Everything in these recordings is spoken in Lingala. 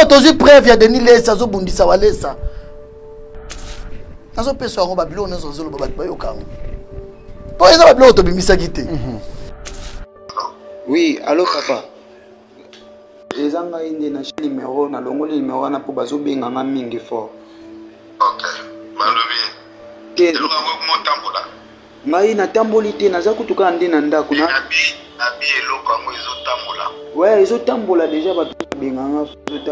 tu as preuve ya Denis Les azo bundisa walesa. Nazo peso ngo babilo nazo zolo babati bayoka. Pour eza babilo to bimisa kité. Oui, allô papa. Ezanga inde na numéro na longo numéro na po bazo benga nga mingi fort. OK. Malobi. Ke Eloko ngo tambola. ngai na tamboli te naza kutuka ndi na ndako na abi eloko ngo ezotambola. Ouais, ezotambola déjà bato benga nga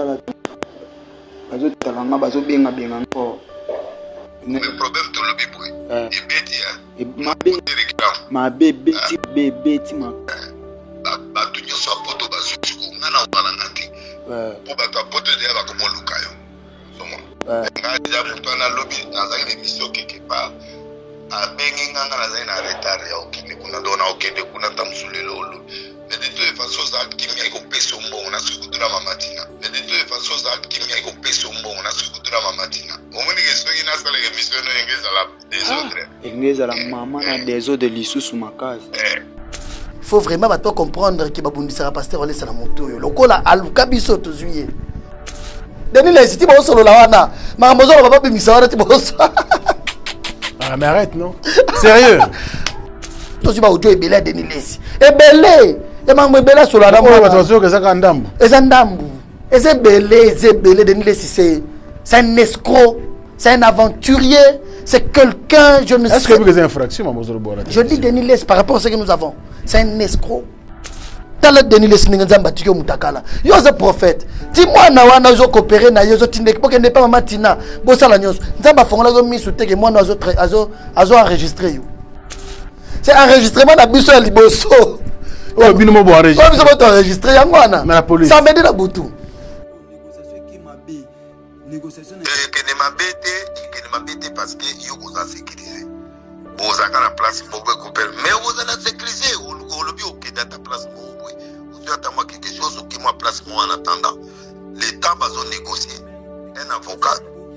bazo benga fort. Le problème to lobi boy. Ebeti ya. Ma bébé ti ma. Bato nyoso apoto bazuku ngana wana ngati. Po bato apoto de ba komo lukayo. Somo. Nga déjà muto na lobi nazaki ne mission quelque part. Abengi nganga nazali na retard ya okende kuna dona okende kuna tamsulelo olo. Mais de toute façon ça kimia iko peso mbongo na sukudura mamatina. Mais de toute façon ça kimia iko peso mbongo na sukudura mamatina. Omoni ke soki na sala émission no engeza la des autres. Engeza la maman na des autres de lisusu makazi. Faut vraiment bato comprendre que babundisa pasteur wale sana moto yo. Lokola aluka biso to zuye. Denis Les ti bo solo la wana. Makambo zo baba bimisa wana ti bo so. Ah mais arrête non. Sérieux. Toi tu vas audio ebele Denis Les. Ebele. E mango ebele solo la moi attention que ça ka ndambu. Eza ndambu. Ezebele Denis Les c'est un escroc, c'est un aventurier, c'est quelqu'un, je ne sais pas. Est-ce que vous avez des infractions, Maman Zolobora? Je dis Denis Les par rapport à ce que nous avons. C'est un escroc. T'as le Denis Les n'engamba tuyo mutakala. Yo c'est prophète. Dis-moi na wana zo coopérer na yo zo tindek pour que ne pas mama tina. Bo sala nyos. Nzamba fongola zo mi soute que moi na azo enregistrer yo. C'est enregistrement na biso ya liboso. Oh bino mo bo enregistrer. Oh biso mo enregistrer yango wana. Mais la police. Ça m'aide la butu. Que ne m'embête parce que yo vous a sécurisé. Vous avez la place pour vous couper. Mais vous allez sécuriser. Vous lobby au dans ta place pour vous. Vous attendez quelque chose qui m'a place moi en attendant. L'État va négocier. Un avocat.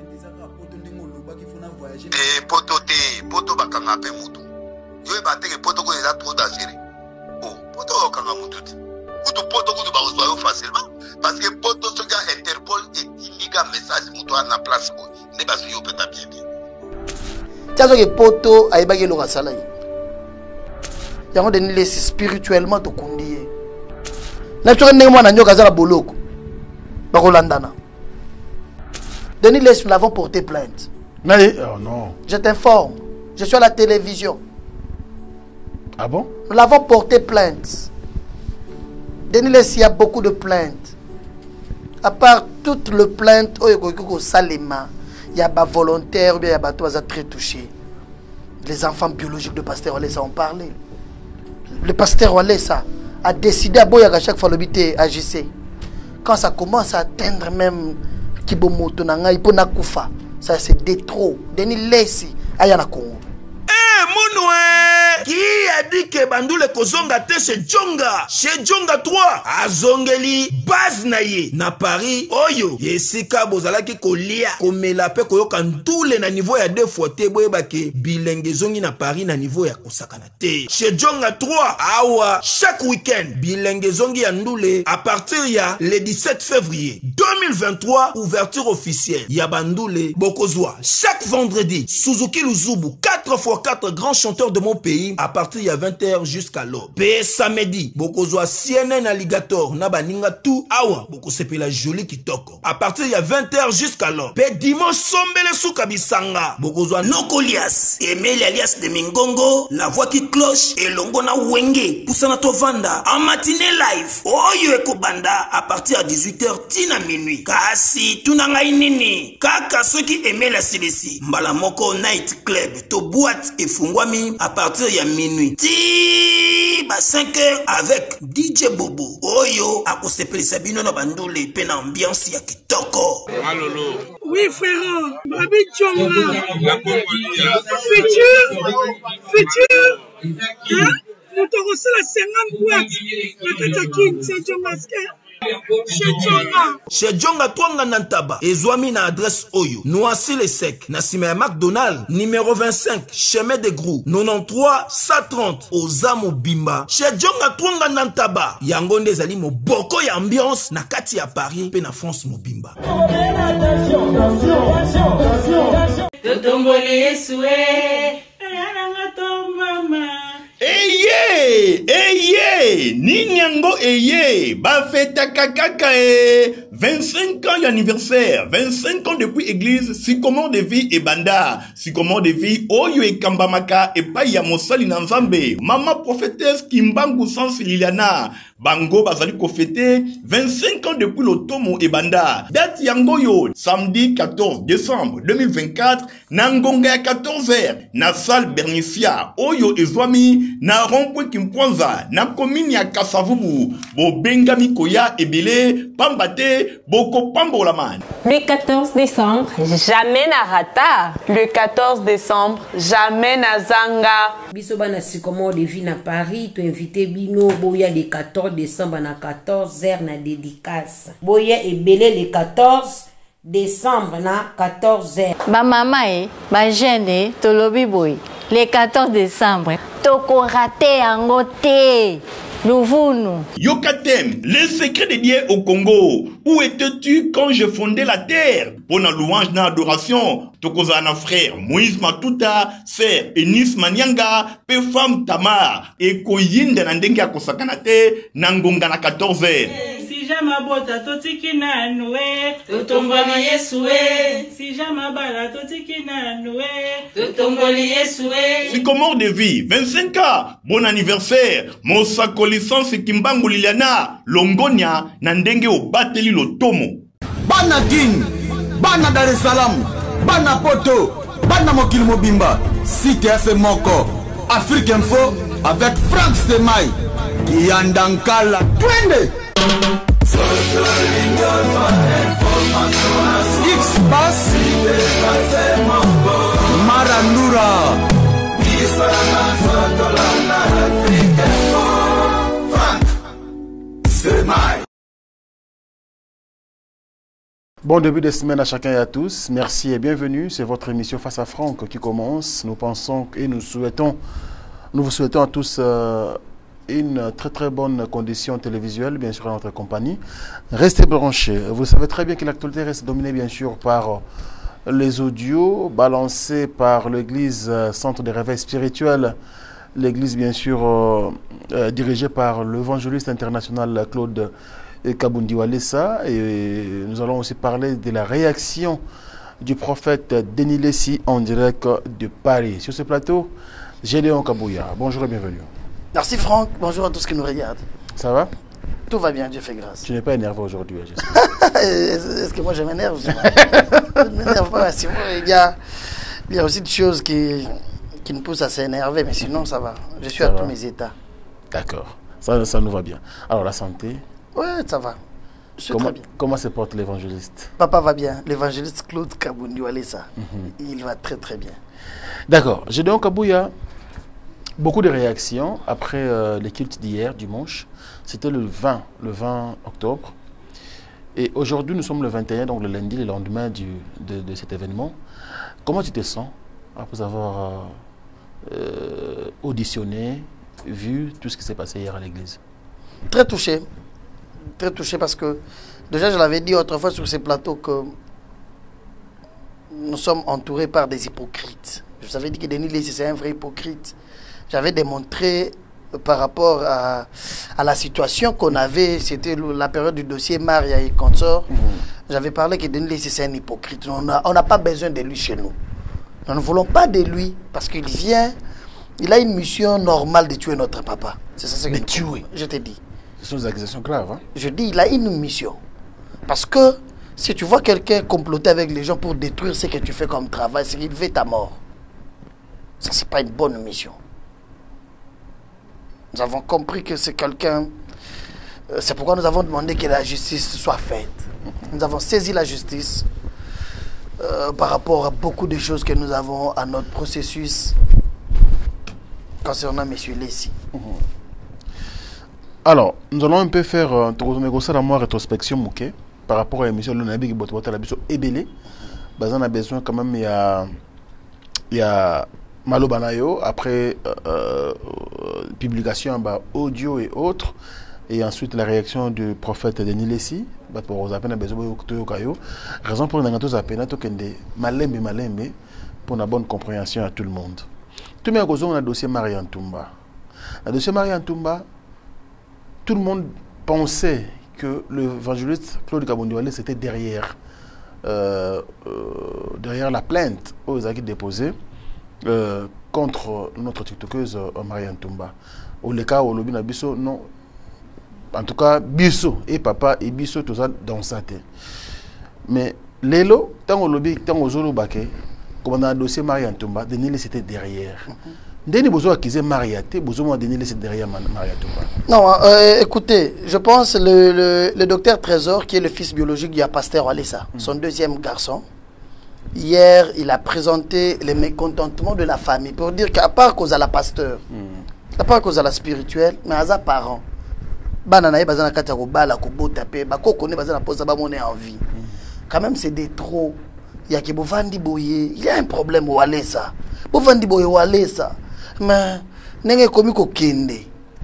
Et poto bakanga pe mutu. Yo ebate que poto ko eza trop dangereux. Oh, poto bakanga mutu. Poto ko ba reçoit facilement parce que poto ce gars Interpol et indique un message mutu na place ko. Ne ba yo peut bien. Tiens que poto aibaki lo kasala yi. Yango Denis Les spirituellement to kundiye. Na tsoka ndenge mwana nyoka za boloko. Bakolandana. Denis Les, nous l'avons porté plainte. Mais oh non. Je t'informe. Je suis à la télévision. Ah bon? Nous l'avons porté plainte. Denis Les, il y a beaucoup de plaintes. À part toutes les plaintes, Salema, il y a des volontaires, il y a des gens très touchés. Les enfants biologiques de Pasteur Walesa ont parlé. Le Pasteur Walesa a décidé à chaque fois le agissait. Quand ça commence à atteindre même Kibomoto Nanga, Iponakufa, ça c'est des trop. Denis Les, Ayana Congo. Qui a dit que Bandoule Kozonga te chez Djonga 3 azongeli base naye na Paris oyo yesika bozalaki kolia komela pe koyoka ndule na niveau ya 2 fois te boyebake bilenge zongi na Paris na niveau ya kosakana te chez Djonga 3 awa chaque week-end bilenge zongi ya ndule à partir ya le 17 février 2023 ouverture officielle ya Bandoule Bokozwa chaque vendredi Suzuki Luzubu 4x4 grands chanteurs de mon pays à partir de 20h jusqu'à l'aube. Pe samedi, bokozwa CNN Alligator na baninga tout awa boko sepela joli kitoko. À partir de 20h jusqu'à l'aube. Pe dimanche sombele souka bisanga. Bokozwa Nokolias, Emile alias de Mingongo, la voix qui cloche et longo na wenge. Poussana tovanda en matinée live. Oyo ekobanda à partir de 18h tina minuit. Kasi tunanga inini. Kaka ceux qui aimaient la CDC. Mbalamoko Night Club to boîte et fungwami à partir de minuit. Ti ba 5h avec DJ Bobo. Oyo akosepeli sabino na bandule pe na ambiance ya kitoko. Malolo. Oui frère, Babi Djonga. La Congolia. Futur. Hein? Nous te reçons la 50 boîtes. La Katakin, c'est Djonga. Chez Djonga Twanga Nantaba, Ezwami na adresse Oyo, Noisy le Sec, Nassime McDonald, numéro 25, chemin de Grou, 93 130, Ozamo Bimba. Chez Djonga Twanga Nantaba, Yangonde Zali mo boko ya ambiance na kati ya Paris, pe na France mo Bimba. Eye, Ninyango Eye, Bafeta Kakaka 25 ans d'anniversaire, 25 ans depuis église, Sycomore de vie et Banda, Sycomore de vie, Oyo et Kambamaka et Paya Mosali Nanzambe, Maman prophétesse Kimbangu Sans Liliana, Bango Bazali Kofete, 25 ans depuis l'Otomo et Banda, date Yangoyo, samedi 14 décembre 2024, Nangonga 14h, na salle Bernicia, Oyo et Zwami, na Rompwe Kimpwanza, na commune ya Kasavubu, Bo Bengami Koya Ebele, Pambate, Boko Pambolaman. Le 14 décembre, jamais na rata. Le 14 décembre, jamais na zanga. Bisoba na Sycomore de vie na Paris, tu invité Bino, Boya le 14 décembre na 14h na dédicace. Boya Ebele le 14 décembre na 14h. Ma maman ma jeune tolobi boy. Le 14 décembre, toko raté en goté. Yokatem, le secret de Dieu au Congo. Où étais-tu quand je fondais la terre? Pour la louange na adoration, Tokozana frère, Moïse Matuta, sœur, Enis Manyanga, pe femme Tamar, et Koyinde Nandenga Kosakanate, Nangonga na 14h. Si jamabota totiki na noue, totomboli Yesue. Si jamabala totiki na noue, totomboli Yesue. Sycomore de vie, 25 ans, bon anniversaire, Mosako licence Kimbangu Liliana, Longonia, Nandenge au Bateli Lotomo. Bana King, Bana Dar es Salaam, Bana Poto, Bana Mokil Mobimba, Cité AC Moko, Afrique Info, avec Frank Stemai, Yandankala, Twende. X-Bass, Marandura. Bon début de semaine à chacun et à tous. Merci et bienvenue. C'est votre émission Face à Franck qui commence. Nous pensons et nous vous souhaitons à tous une très bonne condition télévisuelle, bien sûr, à notre compagnie. Restez branchés. Vous savez très bien que l'actualité reste dominée, bien sûr, par les audios balancés par l'église Centre de réveil spirituel. L'église, bien sûr, dirigée par l'évangéliste international Claude Kabundi Walesa. Et nous allons aussi parler de la réaction du prophète Denis Lessi en direct de Paris. Sur ce plateau, Gédéon Kabouya. Bonjour et bienvenue. Merci Franck, bonjour à tous qui nous regardent. Ça va? Tout va bien, Dieu fait grâce. Tu n'es pas énervé aujourd'hui, Est-ce que moi je m'énerve? Je ne m'énerve pas. Il y a aussi des choses qui me poussent à s'énerver, mais sinon ça va. Je suis à tous mes états. D'accord, ça nous va bien. Alors la santé? Ouais, ça va. Je suis très bien. Comment se porte l'évangéliste? Papa va bien. L'évangéliste Claude Kabundi Walesa. Il va très bien. D'accord. Gédéon Kabouya, beaucoup de réactions après les cultes d'hier, dimanche. C'était le 20 octobre. Et aujourd'hui, nous sommes le 21, donc le lundi, le lendemain de cet événement. Comment tu te sens après avoir auditionné, vu tout ce qui s'est passé hier à l'église? Très touché. Très touché parce que, déjà, je l'avais dit autrefois sur ces plateaux que nous sommes entourés par des hypocrites. Je vous avais dit que Denis Lessi, c'est un vrai hypocrite. J'avais démontré par rapport à la situation qu'on avait, c'était la période du dossier Maria et consort. J'avais parlé que Denis Lessi, c'est un hypocrite. On n'a pas besoin de lui chez nous. Nous ne voulons pas de lui parce qu'il vient, il a une mission normale de tuer notre papa. C'est ça ce que je te dis. Ce sont des accusations graves. Hein? Je dis, il a une mission. Parce que si tu vois quelqu'un comploter avec les gens pour détruire ce que tu fais comme travail, c'est qu'il veut ta mort. Ça, c'est pas une bonne mission. Nous avons compris que c'est quelqu'un... C'est pourquoi nous avons demandé que la justice soit faite. Nous avons saisi la justice par rapport à beaucoup de choses que nous avons à notre processus concernant M. Lessi. Alors, nous allons un peu faire une rétrospection par rapport à l'émission de l'Onabi qui est l'émission Ebele. On a besoin quand même, il y a Malo Banayo, après publication audio et autres, et ensuite la réaction du prophète Denis Lessi. Raison pour nous malembe pour une bonne compréhension à tout le monde. Tout le monde a un dossier Marie Ntumba. Le dossier Marie Ntumba, tout le monde pensait que l'évangéliste Claude Kabondiwale c'était derrière la plainte aux acquis déposés contre notre tiktokeuse Marie Ntumba. Au cas où l'objet biso non, en tout cas biso et papa et biso tout ça dans sa tête. Mais l'élo tant au lobby tant aux zolo baké comme on a un dossier Marie Ntumba, Denis c'était derrière. Denis Bozo accusé Mariaté, Bozo m'a Denis c'est derrière Marie Ntumba. Non, écoutez, je pense le docteur Trésor, qui est le fils biologique du pasteur Walesa, son deuxième garçon, hier, il a présenté les mécontentements de la famille pour dire qu'à part cause à la pasteur, à part cause à la spirituelle, mais à sa parent, banana bazana katako bala ko botape, ba ko connaît bazana posa ba monnaie en vie. Quand même c'est des trop. Il y a que Bovandi Boye, il y a un problème au Walesa. Bovandi Boye Walesa. Mais n'est commis qu'au Kende.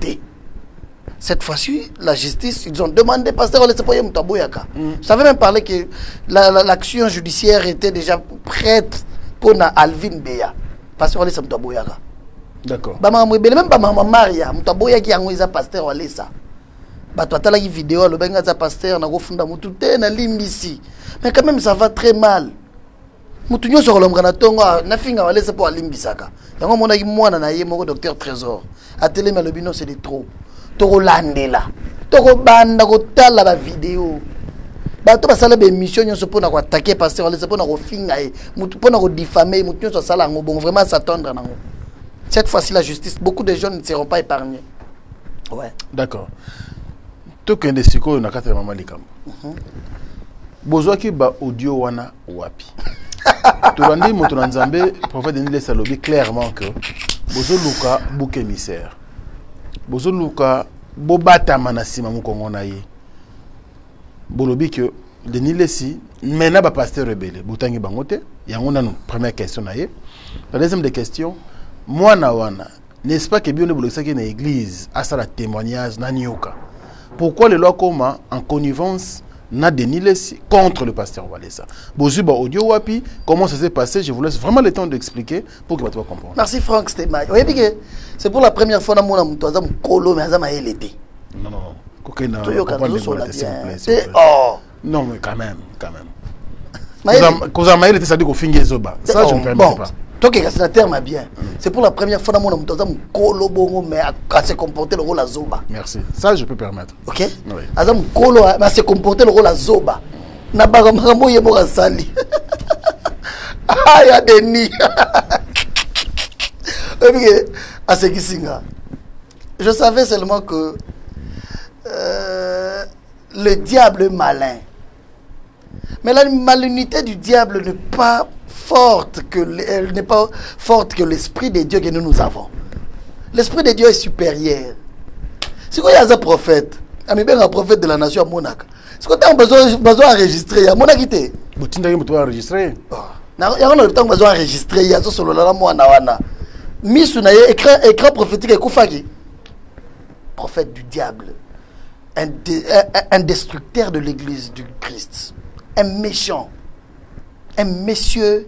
Cette fois-ci, la justice, ils ont demandé pasteur Walesa pour Mutaboyaka. Je savais même parler que l'action judiciaire était déjà prête pour Alvin Beya. Pasteur Walesa Mutaboyaka. D'accord. Même Maman Maria, Mutaboyaki a pasteur Walesa. Bato atala ki vidéo le benga za pasteur na kofunda mutu te na limbisi. Mais quand même ça va très mal. Mutu nyo so kolomga na tongo na finga Walesa po alimbisaka. Yango mona ki mwana na ye moko docteur Trésor. Atelema le bino c'est de trop. Toko landela. Toko banda ko tala ba vidéo. Bato basala be mission nyo so pona ko attaquer pasteur Walesa pona ko finga e. Mutu pona ko diffamer mutu nyo so sala ngo bon vraiment s'attendre nango. Cette fois-ci la justice, beaucoup de jeunes ne seront pas épargnés. Ouais. D'accord. Tout qu'un des psychos n'a qu'à faire maman les camps. Bozoaki ba audio wana wapi. Tout le monde montre en Zambé, prophète Denis Lesalobi clairement que Bozo Luka bouc émissaire. Bozo Luka bobata manasima mukongona ye. Bolobi que Denis Lessi mena ba pasteur rebelle. Boutangi bangote. Yango na première question na ye. La deuxième des questions, moi na wana, n'est-ce pas que bien le bolosaki na église à ça la témoignage na nyoka. Pourquoi les lois comme en connivence n'a Denis Lessi contre le pasteur Walesa? Bozuba audio wapi, comment ça s'est passé? Je vous laisse vraiment le temps d'expliquer pour que vous puissiez comprendre. Merci Franck Stemay. Oui, c'est pour la première fois que je suis en colo, mais je suis non, non, non. Non, mais quand même. Quand ça été, ça dit qu'on finit Zoba. Ça, je ne permets pas. C'est terme bien. C'est pour la première fois que je suis en colo, mais à se comporter le rôle à Zoba. Merci. Ça, je peux permettre. Ok? Oui. À se comporter le rôle à Zoba. Na bagamamo yemo sali. Ah, ya Denis. À ce qui singa. Je savais seulement que le diable est malin. Mais la malignité du diable n'est pas forte elle n'est pas forte que l'esprit de Dieu que nous avons. L'esprit de Dieu est supérieur. Si vous avez un prophète, un prophète de la nation à Monaco, si vous avez besoin d'enregistrer, à Monaco, vous avez besoin d'enregistrer. Il y a besoin d'enregistrer, il y a besoin d'enregistrer. Écran prophétique et Koufagi. Prophète du diable. Un destructeur de l'église du Christ. Un méchant. Un monsieur.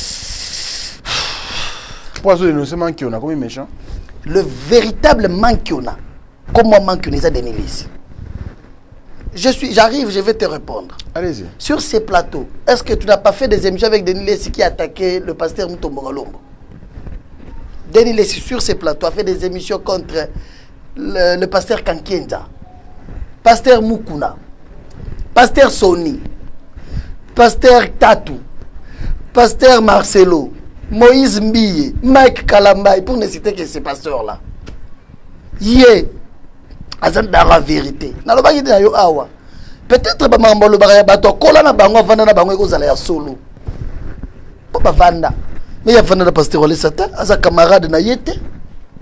Pourquoi ce manque qu'on a comme méchant? Le véritable manque qu'on a. Comment manque qu'on a Denis Lessi? J'arrive, je vais te répondre. Allez-y. Sur ces plateaux, est-ce que tu n'as pas fait des émissions avec Denis Lessi qui a attaqué le pasteur Mutombo Kalombo? Denis Lessi, sur ces plateaux, a fait des émissions contre le pasteur Kankienza, pasteur Mukuna, pasteur Sony, pasteur Tatou, pasteur Marcelo, Moïse Mbiye, Mike Kalambay, pour ne citer que ces pasteurs-là. Yé, azan dara vérité. Nalobaki na yo awa. Peut-être ba mambo lo ba bato kola na bango vanda na bango ekozala ya solo. Po ba vanda. Mais ya vanda na pasteur Walesa ta, aza camarade na yete.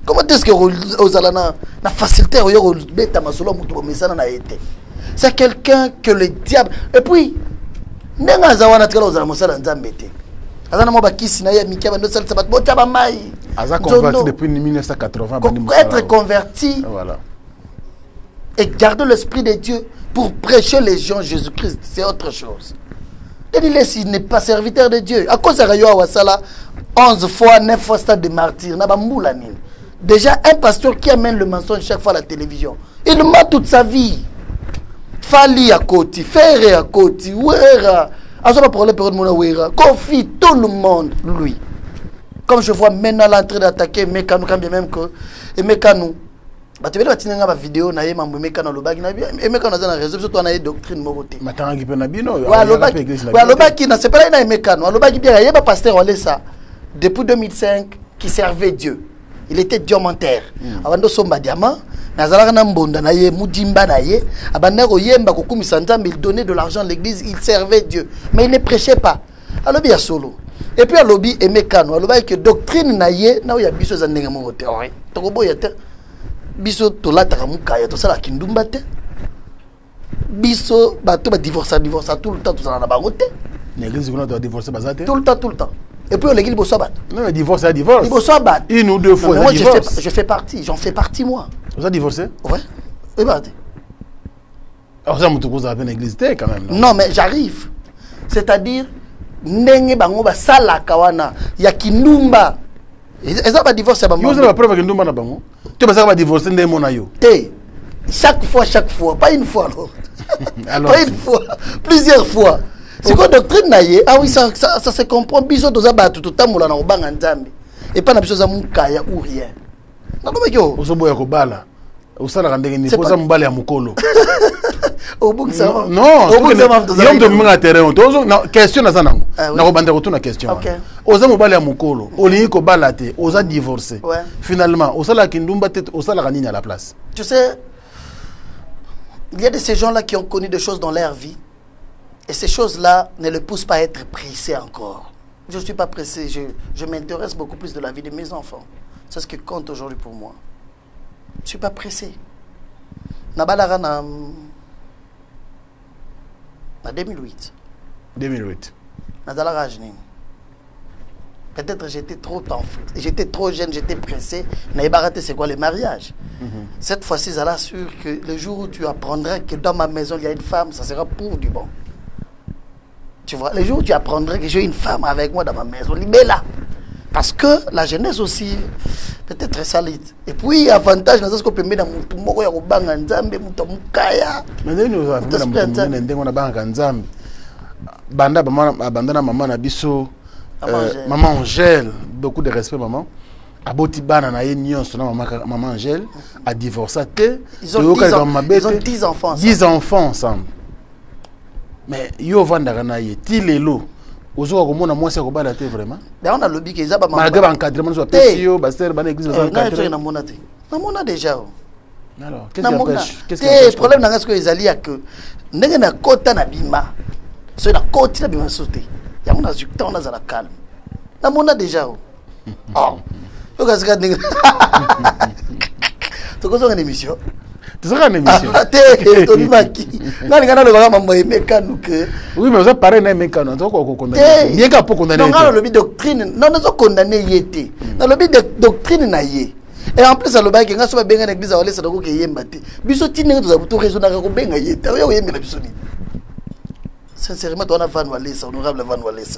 Comment est-ce que vous allez na facilité au beta masolo mutu mesana na été? C'est quelqu'un que le diable et puis nenga zawana tkala ozala mosala nzambe te. Azana mo bakisi na ye mikaba ndo salisa bat bota ba mai. Aza converti depuis 1980 être converti. Voilà. Et garder l'esprit de Dieu pour prêcher les gens Jésus-Christ, c'est autre chose. Il n'est pas serviteur de Dieu. À cause de Rayo Wasala 11 fois 9 fois stade de martyr na ba mbula nini. Déjà, un pasteur qui amène le mensonge chaque fois à la télévision, il ment toute sa vie. Fali à côté, Ferré à côté, Ouera, Azoba pour le période de Ouera, Kofi, tout le monde, lui. Comme je vois maintenant l'entrée d'attaquer Mekanou, quand bien même que, et Mekanou, tu veux dire que vidéo na yema Mekanou le bag na bien, et Mekanou dans la réseau, surtout on a une doctrine moroté. Matanga qui peut na bino, le bag qui n'a c'est pas là Mekanou, le bag qui bien, il y a pas pasteur Olesa depuis 2005 qui servait Dieu. Il était diamantaire. Avant somba diamant, nazalaka na mbonda na ye mudimba na ye, abanda ko yemba ko kumisa nzambe, il donnait de l'argent à l'église, il servait Dieu, mais il ne prêchait pas. Alobi ya solo. Et puis alobi emekano, alobi que doctrine na ye na ya biso za ndenge mo théorie. To ko boya te. Biso to lataka mukaya to sala kindumba te. Biso ba to ba divorcer tout le temps to sala na bango te. L'église qu'on doit divorcer bazate. Tout le temps. Et puis l'église bosobat. Non, mais divorce, c'est divorce. Il bosobat. Une ou deux fois. Moi, je fais partie. J'en fais partie, moi. Vous avez divorcé? Ouais. Oui, bah. Alors, ça, vous avez une église quand même. Non, mais j'arrive. C'est-à-dire, Nenge Bango, Sala Kawana, Yakinumba. Est-ce que vous divorcé? Vous avez la preuve que Ndumba na Bango? Tu vas divorcer Ndé Monayo? Chaque fois. Pas une fois, alors. Pas une fois. Plusieurs fois. C'est quoi doctrine naïe? Ah oui, ça se comprend. Biso doza batu tout temps moula na obanga nzambe. Et pas na biso za mukaya ou rien. Na ba yo. Osobo ya kobala. Osala kandenge ni poza mbala ya mukolo. Obungisa. Non, obungisa mafto za. Yom de manga terrain. Tozo na question na zanango. Na kobanda ko tuna question. OK. Oza mbala ya mukolo. Oli ko bala te, oza divorcé. Finalement, osala kindumba te, osala kanini à la place. Tu sais, il y a de ces gens là qui ont connu des choses dans leur vie. Et ces choses-là ne le poussent pas à être pressé encore. Je ne suis pas pressé, je m'intéresse beaucoup plus de la vie de mes enfants. C'est ce qui compte aujourd'hui pour moi. Je ne suis pas pressé. Nabalara na 2008. 2008. Nabalara Jnin. Peut-être j'étais trop jeune, j'étais pressé. Naïbaraté, c'est quoi le mariage? Cette fois-ci, ça l'assure que le jour où tu apprendras que dans ma maison, il y a une femme, ça sera pour du bon. Tu vois, le jour où tu apprendrais que j'ai une femme avec moi dans ma maison, libère-la. Parce que la jeunesse aussi, peut-être très salide. Et puis, avantage, dans ce qu'on peut mettre dans mon moko ya kobanga nzambe, muta mukaya. Mais nous avons nzambe. Banda abandana maman na biso. Maman Angèle, beaucoup de respect maman. Aboti bana na ye nyonso na maman Angèle a divorcé. Ils ont 10 enfants. 10 enfants ensemble. Mais yo vandaka na ye ti lelo ozo ko mona mwasi ko bala te vraiment. Ben on a lobby que za ba maman. Malgré encadrement so pesio ba ser ba église ba encadrer. Na mona te. Na mona déjà. Alors, qu'est-ce qui empêche? Qu'est-ce qui empêche? Le problème dans ce que ezali a que ndenge na kota na bima. So na kota na bima sauter. Ya mona zukta on a za la calme. Na mona déjà. Oh. Yo kasika ndenge. To ko so une émission. Tu seras une émission. Oui, mais vous avez parlé d'un mécano. Bien qu'à peu condamner. Non, le doctrine. Non, nous avons condamné Yété. Dans le doctrine na yé. Et en plus, le bac, quand on va bien l'église, on va laisser le coup qui est mbaté. Bisotine, nous avons tout raisonné avec bien Yété. Oui, oui, mais la bisotine. Sincèrement, on a Van Walesa, honorable Van Walesa.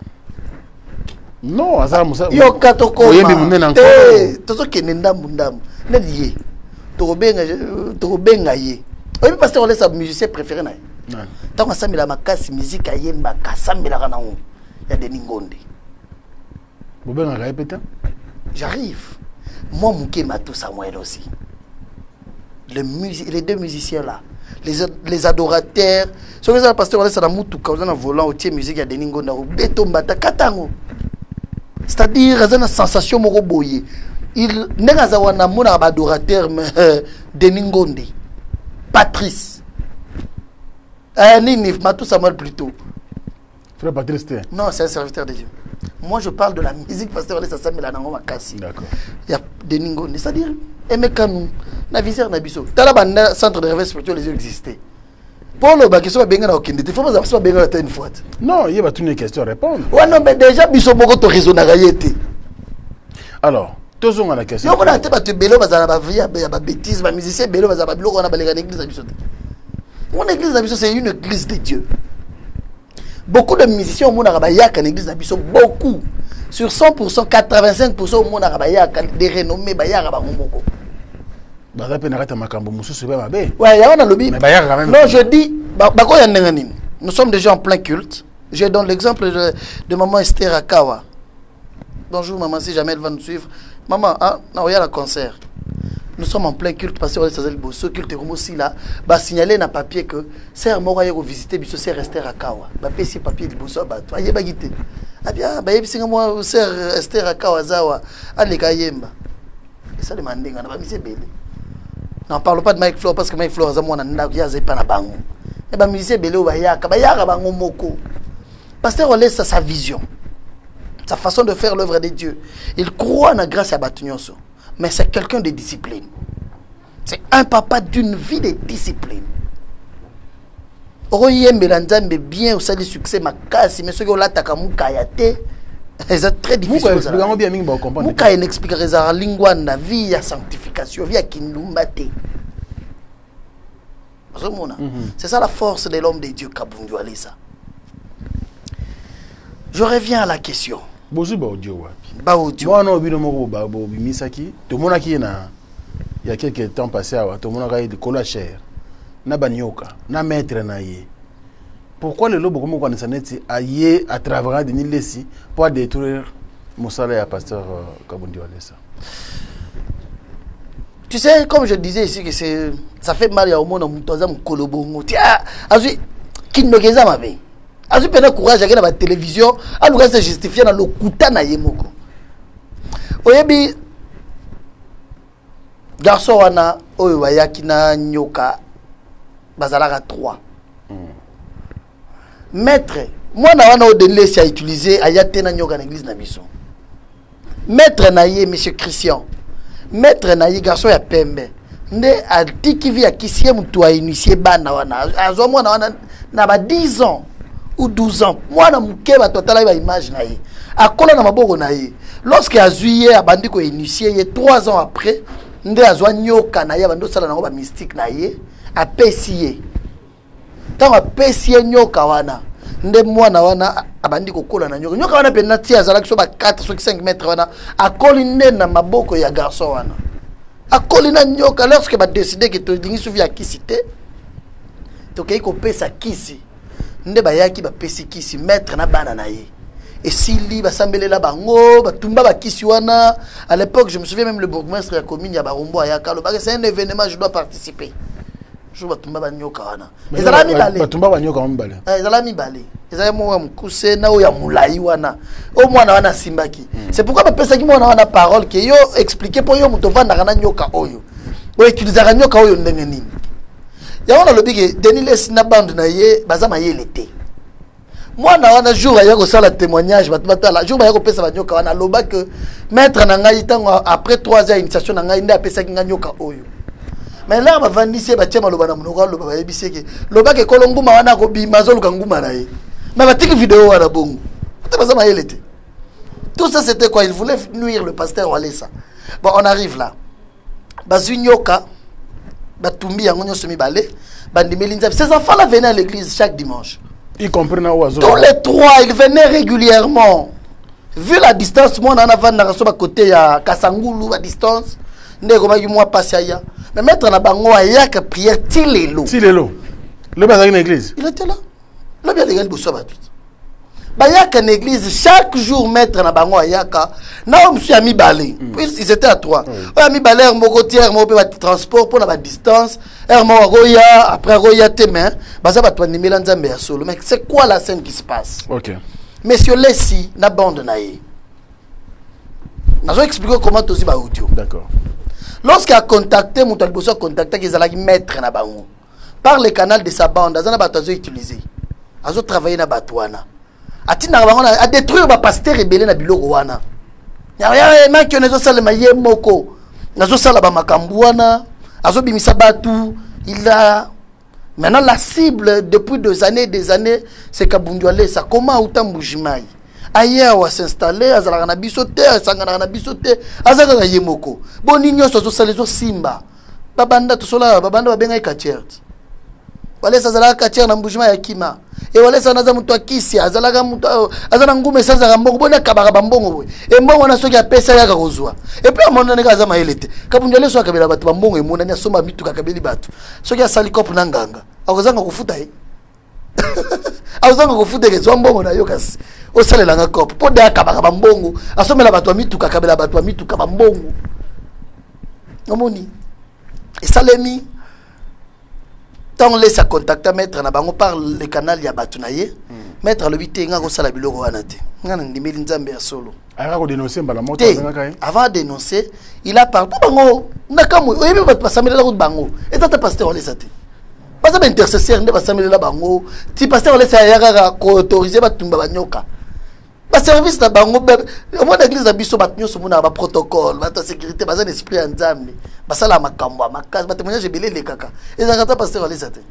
Non, ça moussa. Yo katoko. Oui, mais mon encore. Tout ce qui est ndam. N'est Tobenga ye. Oui, parce que on laisse musicien préféré na. Tant que ça me la makasi musique ayemba kasambela kana on. Il y a des ningonde. Bobenga répéter. J'arrive. Moi Mouké Matou Samuel aussi. Les deux musiciens là, les adorateurs. Sur les pasteurs on laisse la mutu quand on a volant au tie musique il y a des ningonde au betombata katango. C'est-à-dire une sensation moko boyé. Il n'est wana mona adorateur Denis Ngonde Patrice Nini Matou Samuel plutôt. Frère Patrice. Non, c'est un serviteur de Dieu. Moi, je parle de la musique pasteur Olesa Samela Nango Makasi. D'accord. Il y a des Ningo, c'est-à-dire, Emekanou, Navisère Nabiso. Talabana, centre de réveil spirituel, les yeux existaient. Pour le bac, il faut bien aucune il faut pas bien une fois. Non, il y a une question à répondre. Ouais, non, mais déjà, Biso Boko, tu raisonnes à réalité. Alors, tous ont la question. On a été bélo, il y a des bêtises, les musiciens bélo, il y a des on a l'église Nabiso. Mon église Nabiso, c'est une église de Dieu. Beaucoup de musiciens au monde arabe yak en église Nabiso, beaucoup. Sur 100%, 85% au monde arabe yak des renommés bayar à Bamoko. Ouais, il y a un lobby. Non, je dis, nous sommes déjà en plein culte. Je donne l'exemple de maman Esther Akawa. Bonjour maman, si jamais elle va nous suivre. Maman, non, il y a le concert. Nous sommes en plein culte parce que ce culte est aussi là. Bah signaler dans papier que Sœur Morayo visiter biso Sœur Esther Akawa. Bah PC papier de bosso bah toi yeba gité. Ah bien, bah yebi moi Sœur Esther Akawa zawa allez kayemba. Et ça demande ngana ba mise belé. N'en parle pas de Mike Flore parce que Mike Flore zamu na ndakia zepa na bango. Et bah mise belé ba yaka bango moko. Pasteur Olesa sa vision. Sa façon de faire l'œuvre de Dieu. Il croit en la grâce à Batunyoso. Mais c'est quelqu'un de discipline. C'est un papa d'une vie de discipline. Oroyembe Lanzambe bien au sali succès makasi mais ceux qui ont l'attaque mukayate c'est très difficile. Muka explique la lingua na vie ya sanctification, vie ya kindumbate. C'est ça la force de l'homme de Dieu Kabundu Alisa. Je reviens à la question. Bozu ba audio wapi? Ba audio. Moi non bino moko ba bimisaki. To mona ki na il y a quelques temps passé à to mona ka de kola cher. Na banyoka, na maître na ye. Pourquoi le lobo comme on s'aneti aye à travers de Nilesi pour détruire Moussala et pasteur Kabundi Alesa? Tu sais, comme je disais ici que c'est ça fait mal au monde mutoza mkolobongo. Tiens, azui kinogeza mabe. Azu pena courage à la télévision, à l'ouest se justifier dans le kuta na yemoko. Oyebi garçon wana oyo wayaki na nyoka bazalaka 3. Maître, moi na wana odelesi a utiliser ayate na nyoka na église na biso. Maître na ye monsieur Christian. Maître na ye garçon ya pembe. Nde atiki vi akisie mutu a initier bana wana. Azo mwana wana na ba 10 ans. Ou 12 ans. Moi, na mukeba total ba image na ye. Akola na maboko na ye. Lorsque azuye abandi ko initié ye 3 ans après, nde azwa nyoka na ye bando sala na ba mystique na ye, apesi ye. Tant apesi ye nyoka wana, nde mwana wana abandi ko kola na nyoka. Nyoka wana pe na ti azala so ba 4 so 5 mètres wana, akoli nde na maboko ya garçon wana. Akoli na nyoka lorsque ba décider que to dingi suvi akisité. To kei ko pesa kisi. Nde bayaki ba pesi kisi maître na bana na ye. Et sili ba sambelela bango ba tumba ba kisi wana. À l'époque, je me souviens même le bourgmestre ya commune ya Barombo ayaka lo c'est un événement, je dois participer. Je ba tumba ba nyoka wana. Ezala mi balé. Ba tumba ba nyoka mbale. Ezala mi balé. Ezala mo mukuse na o ya mulai wana. O mwana wana simbaki. C'est pourquoi ba pesa ki mwana wana parole que yo expliquer pour yo mutovanda kana nyoka oyo. O utiliser nyoka oyo ndenge nini. Ya wana lobi ke Denis na bande na ye bazama ye l'été. Moi na wana jour ya ko sala témoignage batala jour ya ko pesa ba nyoka wana loba que maître na ngai tango après 3 ans initiation na ngai nda pesa ki nyoka oyo. Mais là ba vandisi ba tchema loba na munoko loba ba yebiseke loba ke kolonguma wana ko bima zo luka nguma na ye. Mais ba tiki vidéo wana bongo. Bazama ye l'été. Tout ça c'était quoi? Il voulait nuire le pasteur Olesa. Bon, on arrive là. Bazu nyoka batumbi yango nyoso mibale bandimeli nzambe. Ces enfants là venaient à l'église chaque dimanche. Ils comprennent oiseau. Tous les 3 ils venaient régulièrement. Vu la distance moi on a vanda kaso ba côté ya Kasangulu à distance ndeko maki moi passer aya. Mais maître na bango ayaka prière tilelo. Tilelo. Le bazaki na église. Il était là. Le bien légal bosso ba tout. Bayaka na église chaque jour maître na bango ayaka na monsieur ami balé. Ils étaient à 3. Ami balé moko tiers mo pe ba transport pour na ba distance. Mo roya après roya temen baza ba twani melanzambe ya solo. Mais c'est quoi la scène qui se passe? OK. Monsieur Lessi na bande na ye. Nazo expliquer comment tozi ba audio. D'accord. Lorsqu'il a contacté mon talboso contacté qu'ils allaient mettre na bango par le canal de sa bande, azana batazo utilisé. Azo travailler na batwana. atina bango a détruire ba pasteur rebelle na biloko wana ya manki onezo sala maye moko nazo sala ba makambu wana azo bimisa batu il a maintenant la cible depuis des années c'est Kabunduale ça comment autant Mbujimai ailleurs wa s'installer azala na bisote sangana na bisote azaka na yemoko boni nyoso zo sala zo simba babanda to sola babanda babenga ikachert wale sazala kachert na Mbujimai yakima e wale sana za mtu akisi azalaka mtu azana ngume sasa ngamboko bona kabaka bambongo boy e mbongo na soki apesa yaka kozwa e pe amona neka za maelete Kabunduale so akabela batu bambongo e mona nya soma mitu kakabeli batu soki asali kopu na nganga akozanga kufuta e akozanga kufuta ke mbongo na yo kasi osalela nga kopu po de akabaka bambongo asomela batu mitu kakabela batu mitu kabambongo omoni e salemi. Tant on laisse à contacter maître na bango par le canal ya batu na ye maître le bité nga ko sala biloko wana te nga na ndimeli nzambe ya solo ara ko dénoncer mbala moto avant de dénoncer il a parlé bango nakamu oyebi batu basamela ko bango etata pasteur on laisse te pas ba intercesseur nde basamela bango ti pasteur on laisse ya ga ko autoriser batumba banyoka ba service na bango au moins l'église na biso batu nyoso mona ba protocole ba sécurité ba esprit ya nzambe basala makambo makasi ba témoignage belé les kaka ezaka pasteur ali sate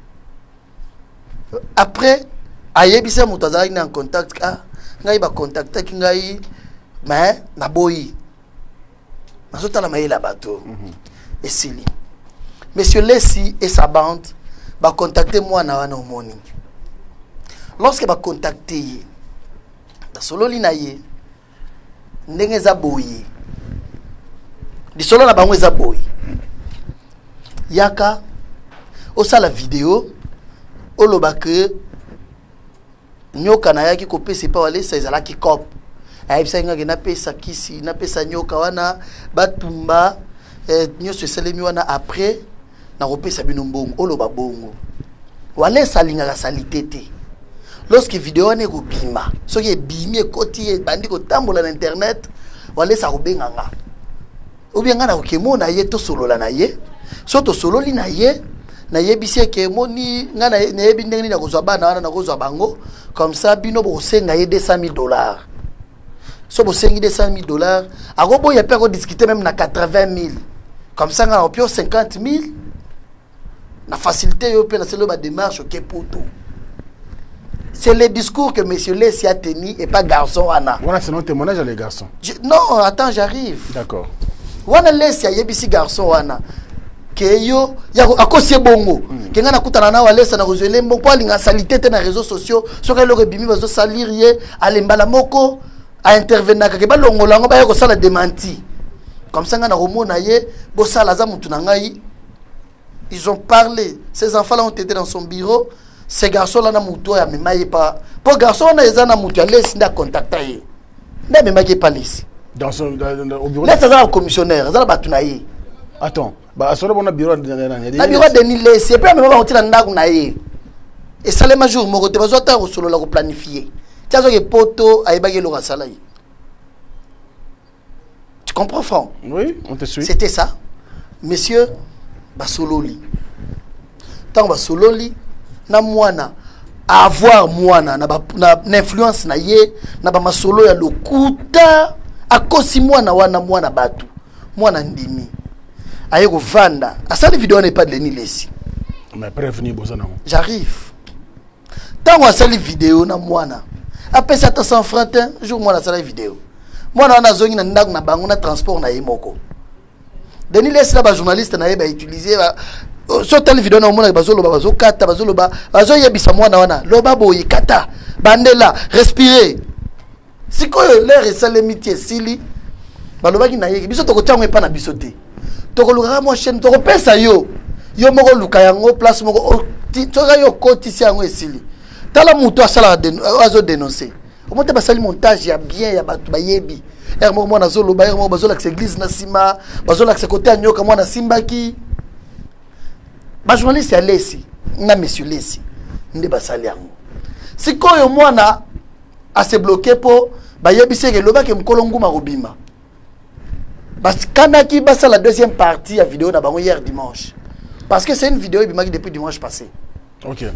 après ayebisa mutu azalaki na contact ngai ba contacta ki ngai mais na boyi nazotala mayela bato esili monsieur Lessi et sa bande ba contacter moi na wana omoni lorsque ba contacter da solo lina ye ndenge za boyi di solo na bango za boyi yaka osala vidéo oloba que nyoka na yaki ko pesa pa wale sezala ki cop ayebisa nga na pesa kisi na pesa nyoka wana batumba nyoso selemi wana après na ko pesa bino mbongo oloba bongo wale salinga la salitete lorsque vidéo ne ko bima soki bimi ekoti bandi ko tambola na internet wale sa ko benganga obianga na ko kemona ye to solo la na ye soto solo li na ye na yebisi ke moni nga na yebi ndenge na kozwa bana wana na kozwa bango comme ça bino bo senga ye $200,000 so bo sengi $200,000 agobo ya pe ko discuter même na 80,000 comme ça nga opio 50,000 na facilité yo pe na selo ba démarche ke poto c'est le discours que monsieur Lessi a tenu et pas garçon ana voilà c'est non témoignage les garçons non attends j'arrive d'accord wana Lessi a yebisi garçon wana keyo ya akosie bongo kenga na kutana na walesa na kozele mboko alinga salité na réseaux sociaux soka lo bimi bazo salir ye alembala moko a intervenir ka ke balongola ngo ba ko sala démenti comme ça nga na romona ye bo sala za mutu na ngai ils ont parlé ces enfants là ont été dans son bureau ces garçons là na mutu ya memaye pas pour garçon na ezana mutu ya Lessi nda contacter ye nda memaye pas Lessi dans son au bureau là ça va commissionnaire ça batu na ye attends bah solo bona bureau na bureau de Lessi et puis même ba otila ndaku na ye et salema jour moko te bazota ko solo la ko planifier tiazo ke poto ayebaki lo kasala yi tu comprends Franck oui on te suit c'était ça monsieur basololi tant basololi na mwana avoir mwana na influence na ye na ba masolo ya lokuta akosi mwana wana mwana batu mwana ndimi aye ko vanda asali vidéo n'est pas de Denis Lessi mais prévenir bozana j'arrive tant asali vidéo na mwana après ça 100 francs jour mwana asali vidéo mwana na zongi na ndaku na bango na transport na yemoko Denis Lessi la ba journaliste na ye ba utiliser so tali vidéo na mona bazolo ba bazo kata bazolo ba bazo yebisa mwana wana loba boyi kata bandela respirer sikoyo l'air esalemiti esili balobaki na ye biso tokotiango epa na biso te tokoluka mo chaîne tokopesa yo moko luka yango place moko toka yo kotisi yango esili tala mutu asala azo dénoncer omonte basali montage ya bien ya batu bayebi moko mwana zoloba moko bazolakisa église na sima bazolakisa côté anyoka mwana simbaki ba journaliste ya Lessi na monsieur Lessi nde basali yango sikoyo mwana ase bloqué po bayebise ke lobaki mkolo nguma kobima parce que basa la deuxième partie à vidéo na bango hier dimanche parce que c'est une vidéo bimaki depuis dimanche passé OK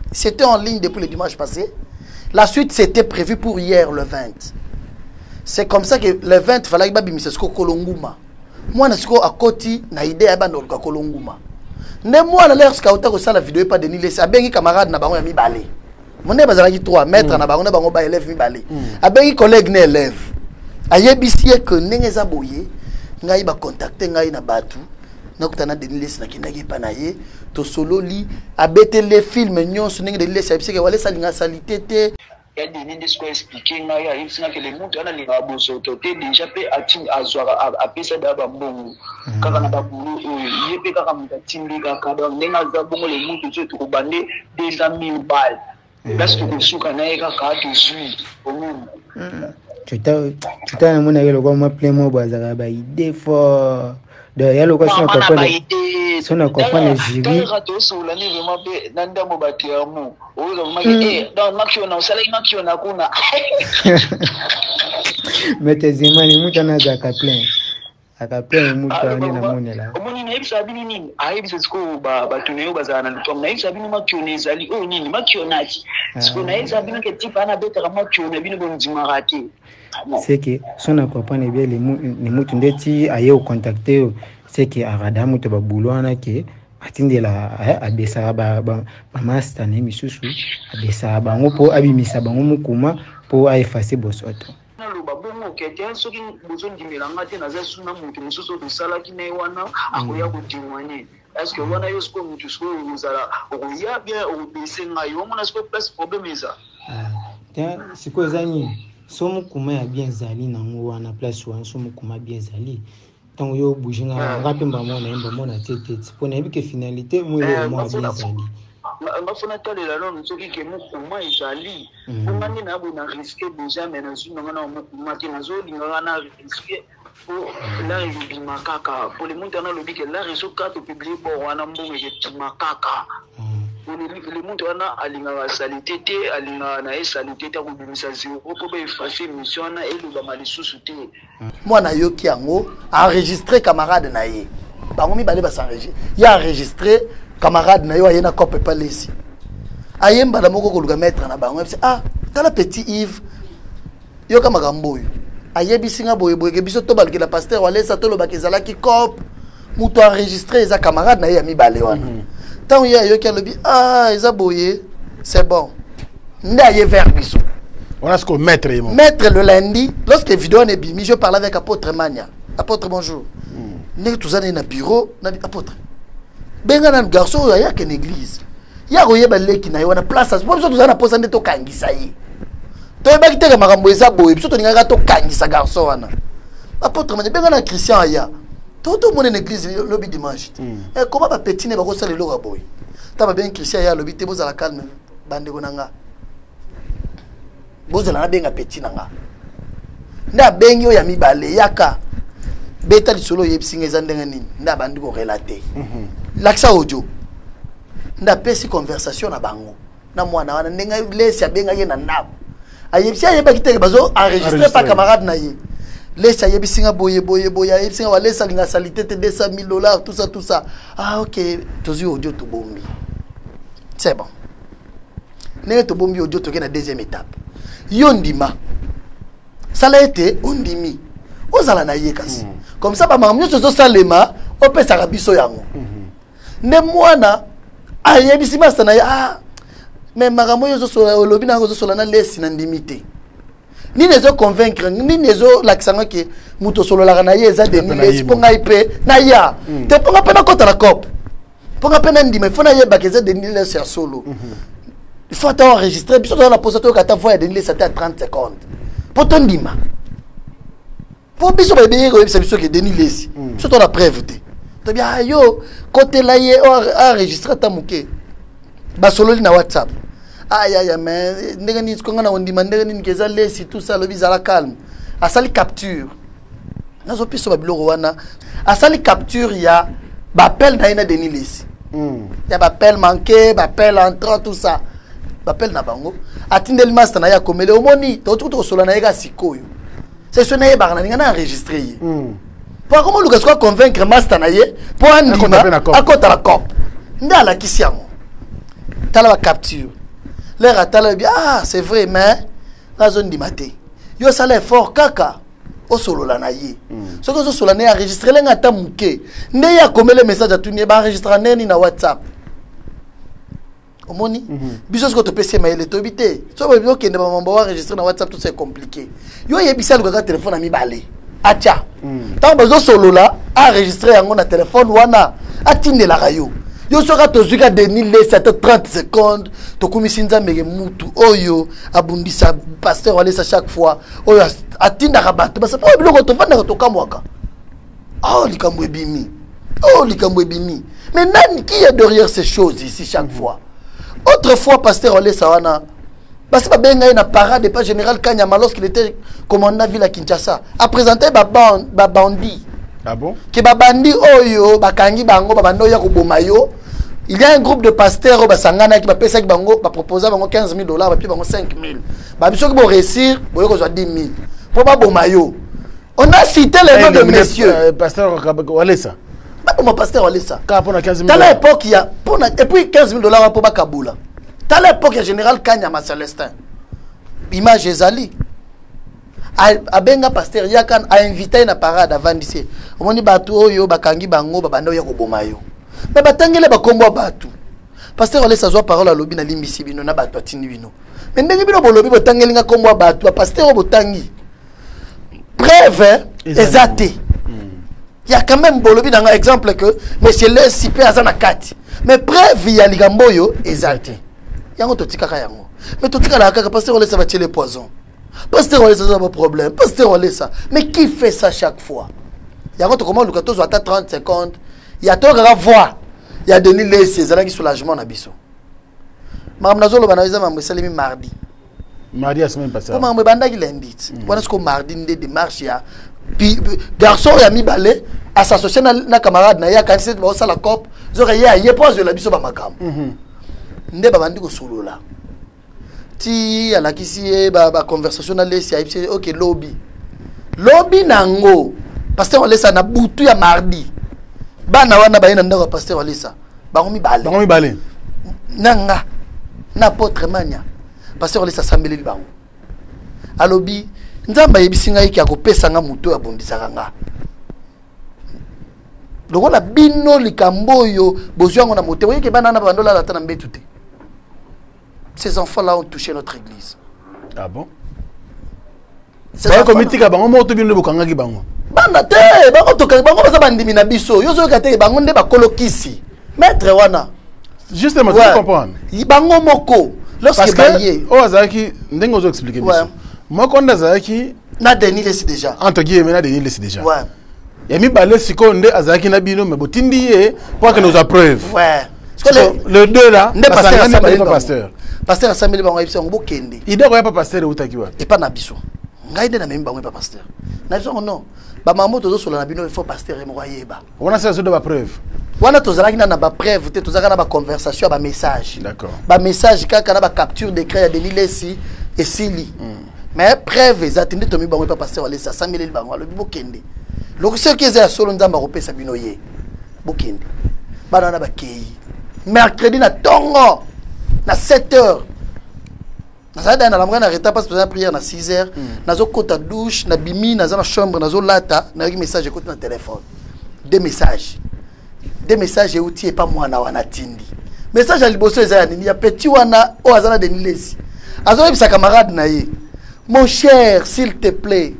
C'était en ligne depuis le dimanche passé. La suite, c'était prévu pour hier, le 20. C'est comme ça que le 20, il fallait que je sois Kolonguma. Moi, je suis à côté, na idée à Kolonguma. Ne moi, l'air scouter que ça la vidéo pas de Nile, c'est un camarade na bango mi balé. Mon nez bazalaki 3 mètres na bango na bango ba élève mi balé. Un collègue ne élève. Ayebisi que nengeza boye, ngai ba contacter ngai na batu. Nakutana de Nile na kinagi panaye. To solo li abete les films nyonso ndenge de Nile c'est que wale salinga salitete. Il y a des gens qui expliquent que les gens qui ont des déjà à ça d'abord quand on a boulot il y a quand on déjà 1000 balles parce que le souk en a tu t'as mon avis le quoi moi plein mot bazar ba idée fort de ya le quoi son comprend les jury mais tes imani muta na zaka plein akapea muta ni na mone la omoni na ibisa bini nini aibisa siko ba tuneyo bazana lutonga na ibisa bini makioneza ali o nini makionachi siko na ibisa bini ke tipa na beta kama makiona bini bonjima rate c'est que son comprendre bien les mutu ndeti aye au contacter c'est que arada mutu ba bulwana ke atindela abesa ba master na misusu abesa bango po abimisa bango mukuma po effacer bosoto babongo quelqu'un ce qui besoin de mélangate na zasu na mutu mususu de sala ki ne wana akoya ko témoigner est-ce que wana yo sko mutu sko uzala oya bien o besenga yo mona sko place problème eza siko zani somo kuma ya bien zali na wana place wana somo kuma bien zali tant yo bujinga rapemba mona tete pour na que finalité moi bien zali mafuna talela non soki ke mukuma ezali ngani na bona risquer déjà mais na zuna ngana mukuma ke na zo linga na risquer pour la makaka pour les montana lobi ke la réseau carte publié pour wana mbongo ke makaka pour les montana alinga salité te alinga na salité ta ko bimisa zéro pour ba effacer mission na elu ba malisusu te moi na yoki yango enregistrer camarade na ye bango mi bale ba s'enregistrer ya enregistrer camarade na yo ayena kope pa lesi ayemba na moko koluka mettre na bango ah tala petit Yves yo kama gamboyo ayebisi nga boye boye ke biso to balki la pasteur wala sa to lo bakezala ki cop muto enregistrer za camarade na ye mi bale wana tant yo yo ki lobi ah eza boye c'est bon nda ye vers biso on a ce qu'on mettre le lundi lorsque vidéo ne bimi je parlais avec apôtre Mania apôtre bonjour ne tous années na bureau na apôtre benga na garçon ya ke l'église ya koyeba leki na yo na place as biso tozana posa nde to kangisa ye to yeba kiteka makambo eza boye biso to ningaka to kangisa garçon wana apôtre Mania benga na Christian ya to mona na église lobi dimanche et comment ba petit ne ba ko sala lo ka boye ta ba ben Christian ya lobi te bozala calme bande ko nanga bozala na benga petit nanga nda bengi yo ya mibale yaka beta li solo yebsinga eza ndenge nini nda bandi ko relater l'accès audio nda pesi conversation na bango na mwana wana ndenga lesi abenga ye na ndabo ayebisi ayeba kiteke bazo enregistrer pa camarade na ye lesi ayebisinga boye ayebsinga wala salinga salité te $200,000 tout ça ah ok tozi audio to bombi c'est bon nenge to bombi audio to ke na deuxième étape yo ndima sala ete ondimi ozala na ye kasi comme ça ba mamu so salema opesa biso yango ne mwana ayebisi masa na ya mais makambo yo zo lobi na zo sola na lesi na ndimité ni nezo convaincre ni nezo laksanga ke muto solo la na ye eza de ni lesi ponga ipe na ya te ponga pena kota la cop ponga pena ndima il faut na ye bakeza de ni lesi solo il faut enregistrer biso dans la posato ka ta voix de ni lesi à 30 secondes poto ndima pour biso ba beye ko biso ke de ni lesi surtout la preuve te to bien yo côté là ye enregistrer ta muke ba solo na WhatsApp aya mais ndenge ni ko ngana ondima ndenge ni keza lesi tout ça le bizarre calme asali capture nazo piso ba biloko wana asali capture ya ba appel na ina Denis lesi ya ba appel manqué ba appel entrant tout ça ba appel na bango atindeli master na ya komele omoni to solo na yeka sikoyo c'est ce na ye ba na ngana enregistrer ye pour comment le gars convaincre master na ye pour andima akota la cop ndala kisiamo tala ba capture l'air atala bien ah c'est vrai mais la zone du matin yo ça l'est fort kaka au solo la naie ce que solo na enregistrer les ngata muke ne ya comme les messages à tout ne ba enregistrer neni na WhatsApp omoni biso ce que to PC mail to bité so ba bio kende ba mamba enregistrer na WhatsApp tout c'est compliqué yo yebisa le ka téléphone ami balé acha tant bazo solo la enregistrer yango na téléphone wana atinde la rayo yo soka tozuka Denis Lesi à 30 secondes to kumisinza mege mutu oyo abundisa pasteur Walesa chaque fois oyo atinda rabato basa po biloko to vanda to kamwaka likambo ebimi likambo ebimi mais nani qui est derrière ces choses ici chaque fois autrefois pasteur Walesa wana basi ba benga na parade pas général Kanyama lorsqu'il était commandant ville à Kinshasa a présenté ba bandi. Ah bon? Ki babandi oyo bakangi bango babando ya kubomayo. Il y a un groupe de pasteurs au Basangana qui va payer bango, va proposer bango $15,000, va payer bango 5,000. Ba biso qui vont réussir, boyo ko 10,000. Pour pas bomayo. On a cité les noms de messieurs. Pasteur Walesa. Pas mon pasteur Walesa. Quand pour $15,000. Dans l'époque il y a et puis $15,000 pour Bakabula. Dans l'époque il y a général Kanyama Célestin. Image ezali. A benga pasteur yakan a invité na parade avant d'ici. Omoni batu oyo bakangi bango babando ya kobomayo. Mais batangele bakombo batu. Pasteur Walesa zo parole à lobi na limbisi bino na batu atindi bino. Mais ndenge bino bolobi botangeli nga kombo batu pasteur botangi. Preuve exacte. Il y a quand même bolobi dans un exemple que monsieur le sipé azana kati. Mais preuve ya ligamboyo exacte. Yango totika yango. Mais totika la kaka pasteur Walesa va tirer les poisons. Pasteur Walesa ça pas problème. Pasteur Walesa. Mais qui fait ça chaque fois? Il y a comment le 14 à 30 secondes. Il y a tout à voir. Il y a Denis Lesi, il y a qui soulagement na biso. Madame Nazolo banaweza mambo salimi mardi. Mardi a semaine passée. Comment me banda qui lundi. Voilà ce que mardi des démarches ya. Puis garçon ya mi balé à s'associer na camarade na ya quand c'est ba la cop, zora ya pose la biso ba makam. Nde ba bandi ko solola. Ti ala kisi ba conversation na Lesi a OK lobby. Lobby nango. Pasteur Walesa na butu ya mardi. Bana wana bayina ndako pasteur Walesa. Bango mi balé. Nanga na apôtre mania. Pasteur Walesa sambeli bango. Alobi nzamba yebisinga iki akopesa nga muto ya bondisaka nga. Lokola bino likamboyo bozwango na moto yeke bana na bandola la tana mbetu te. Ces enfants là ont touché notre église. Ah bon? C'est comme itika bango moto bino bokanga ki bango. Banda te bango toka bango baza bandimi na biso yo zo kate bango nde bakolokisi maître wana justement tu comprends bango moko lorsque baye o azaki ndengo zo expliquer biso moko ndazaki na Denis Lesi déjà entre guillemets na Denis Lesi déjà ouais ya mi balé siko nde azaki na bino mais botindi ye pour que nous a preuve ouais le deux là pasteur assemblée bango yebisa ngo bokende ideko ya pasteur utaki wa et pas na biso ngai nde na memba bango pa pasteur na biso non ba maman tozo sola na bino il faut pasteur mo yeba on a ça de ba preuve wana tozalaki na ba preuve te tozaka na ba conversation ba message d'accord ba message kaka na ba capture d'écran ya Denis Lesi et Sili mais preuve ezatinde to mi bango pa pasteur Walesa sameli bango alobi bokende loko ce qui est solo nzamba kopesa bino ye bokende bana na ba kei mercredi na tongo na 7h. Dans la moyenne arrêta parce que la prière na 6h, nazo kota douche, na bimi, nazo na chambre, nazo lata, na un message écoute na téléphone. Deux messages et outils et pas moi na wana tindi. Message à liboso ezaya nini ya petit wana o azana Denis Lesi. Azo sa camarade na ye. Mon cher, s'il te plaît.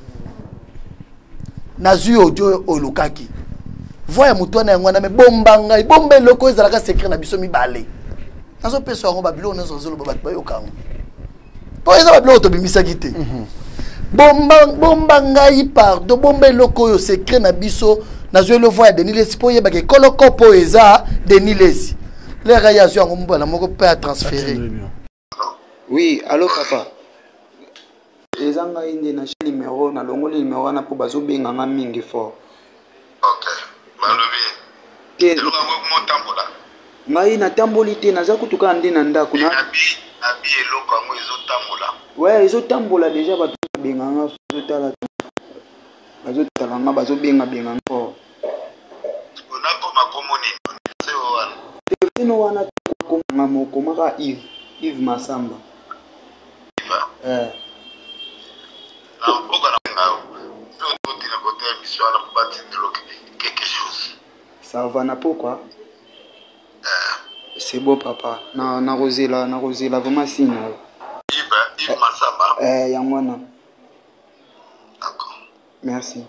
Nazu ojo olukaki. Voya mutwana ngwana me bombanga, bombe loko ezalaka secret na biso mi balé. Nazo peso ngo babilo nazo zolo babat bayokango. Pour les avoir l'autre bimisagité. Bomba ngai pardon bombe loko yo secret na biso na zo le voix Denis Lesi po yeba ke koloko po eza Denis Lesi. Les réactions ngo mbala moko pas transférer. Oui, allô papa. Ezanga inde na numéro na longoli numéro na po bazo benga nga mingi fort. OK. Malobi. Ke lo ngo mo tambola. Ngai na tamboli te naza kutuka nde na ndako na abi eloko yango ezotambola ouais ezotambola déjà bato benganga bazotalanga bazobenga fort onakoma komoni telefone wana komanga moko maka Yves Yves Massamba. Ça va na pourquoi? C'est beau papa. Na Rosela vraiment signe. Yves Massamba. Yangwana. D'accord. Merci.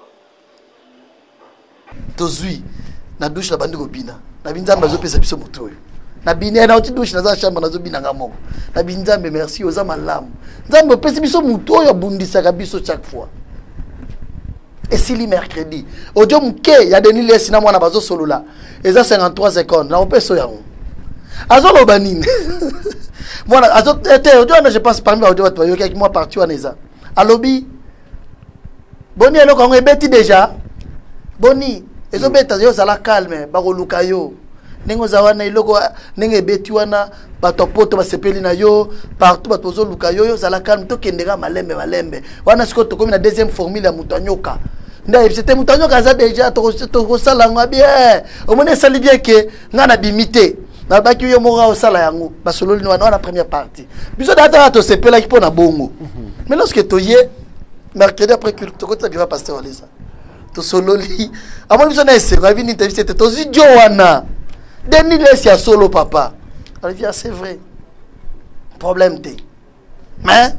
Tozui na douche la bandi kobina. Na binzamba zo pesa biso moto oyo. Na bina na oti douche na za chambre na zo bina ngamoko. Na binzambe merci oza malamu. Nzambe pesa biso moto oyo bundisaka biso chaque fois. Et si li mercredi, audio mke ya Denis Lesi na mwana bazo solola. Eza 53 secondes. Na opeso yango. Azo loba nini? Voilà, azo audio na je passe parmi audio wat bayo ki moi parti waneza. Alobi. Boni eloko ngo ebeti déjà. Boni, ezo beta yo sala calme, ba koluka yo. Nengo zawana iloko nenge beti wana bato poto basepeli na yo, partout bato zo luka yo sala calme to kendeka malembe. Wana siko to komi na deuxième formule ya mutanyoka. Nda c'était mutanyoka za déjà to sala ngo bien. Au moins ça bien que ngana bimité. Na baki yo mora o sala yango, ba sololi wana na première partie. Biso data to sepela ki pona bongo. Mais lorsque to ye mercredi après culte to kota biva pasteur Olisa. To sololi amoni biso na ese va vini interview c'était to zidio wana Denis Lesi ya solo papa Olivier c'est vrai problème te mais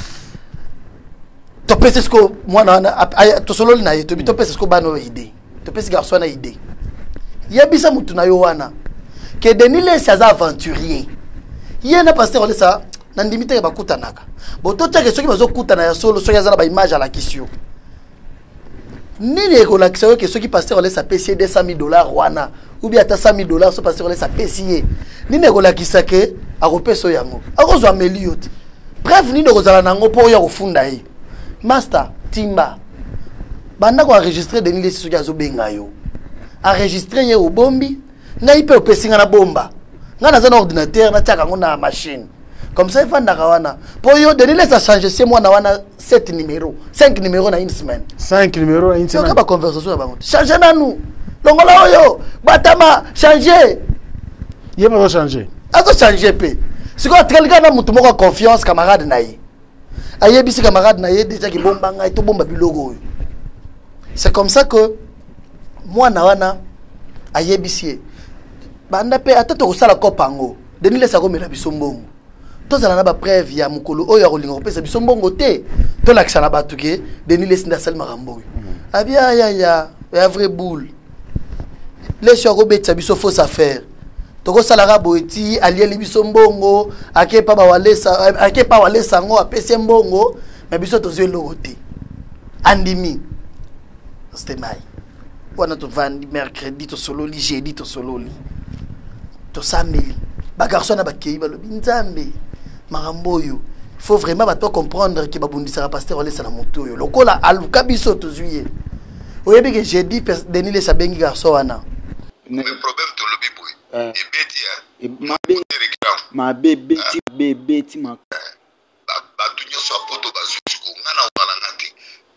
to pese sko mwana to sololi na yeto to pese sko bano idée to pese garçon na idée yebisa mutu na yo wana que Denis Lesi aza aventurier yena pasteur Olisa na ndimite ba kutanaka bo to teke soki bazo kutana ya solo soki azala ba image à la question. Ni les relaxeurs que ceux qui pasteur les sapécier $200,000 wana ou bien $100,000 so pasteur les sapécier ni les relaxeurs que a repeso yango a rezo ameliot bref ni de rozala nango po ya ofunda yi master timba banda ko enregistrer Denis Lesi so gazo benga yo enregistrer ye obombi ngai pe opesinga na bomba ngana za na ordinateur na tchaka ngona machine. Comme ça, il va na pour yo Denis Lesi a changé c'est moi na wana 7 numéros, 5 numéros na une semaine. 5 numéros na une semaine. Ba conversation ba changer na nous. Longola oyo, batama changer. Yé ba changer. Azo changer pe. Si quoi quelqu'un na mutu moko confiance camarade na ye. Aye bisi camarade na ye déjà ki bomba ngai to bomba bilogo. C'est comme ça que moi na wana aye bisi. Banda pe atata ko sala kopango. Denis Lesi ko mela biso mbongo. Tous na ba preuve ya mukolo oyo ya kolinga kopesa biso mbongo te to lakisa na batu ke Denis Lesi nda sel marambo abia ya vrai boule Lesi ko betsa biso fausse affaire to ko sala rabo eti alieli biso mbongo akepa ba walesa ngo apese mbongo mais biso to zelo te andimi c'était mai wana to vandi mercredi to sololi jeudi to sololi to sameli ba garçon na ba kei ba lobi nzambe Maramboyo, il faut vraiment comprendre que Babundi sera pasteur Olisa na moto yo. Lokola aluka biso to zuye. Oyebi que j'ai dit Denis Lesi bengi garçon wana. Le problème to lobi boy. Ma bébé ma ba tunyo so poto ba zuko ngana wala ngati.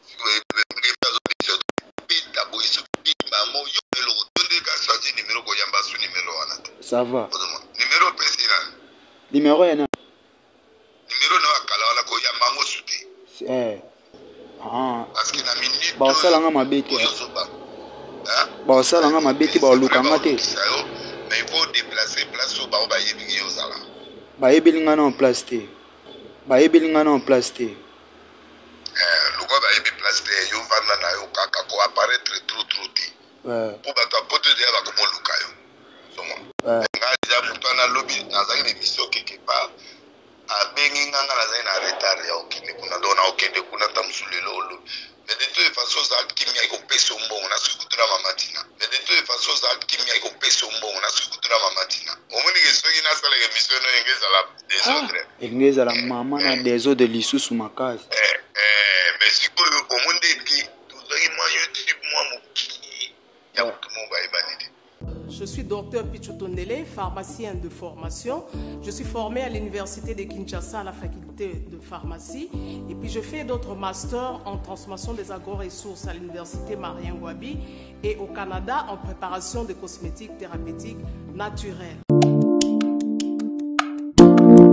Beta boy so bimba mo yo melo donde ka changer numéro ko yamba su numéro wana. Ça va. Numéro pesina. Numéro yana. Numéro no akala wala ko ya mango sute. Parce que na minute ba sala nga mabeti. Ba sala nga mabeti ba luka ngate. Mais il faut déplacer place au ba yebi yo sala. Ba yebi nga na en place te. Ba yebi nga na en place te. Luka ba yebi place te yo vanda na yo kaka ko apparaître trop te. Pour ba to pote de ba ko luka yo. Somo. Nga ja mutana lobby na za une émission quelque part. Abengi nganga la zaina retard ya okende kuna dona okende kuna tamsulelo lo mais de toute façon ça kimia iko peso mbongo na sikutuna mamatina mais de toute façon ça kimia iko peso mbongo na sikutuna mamatina omoni ke soki na sala émission no engeza la des autres engeza la mama na des autres de lisusu makasi mais siko omonde ki tuzaki moi YouTube moi muki ya mutumo ba ibanidi. Je suis docteur Pichotondele, pharmacien de formation. Je suis formé à l'université de Kinshasa à la faculté de pharmacie. Et puis je fais d'autres masters en transformation des agro-ressources à l'université Marien Ngouabi et au Canada en préparation de cosmétiques thérapeutiques naturelles.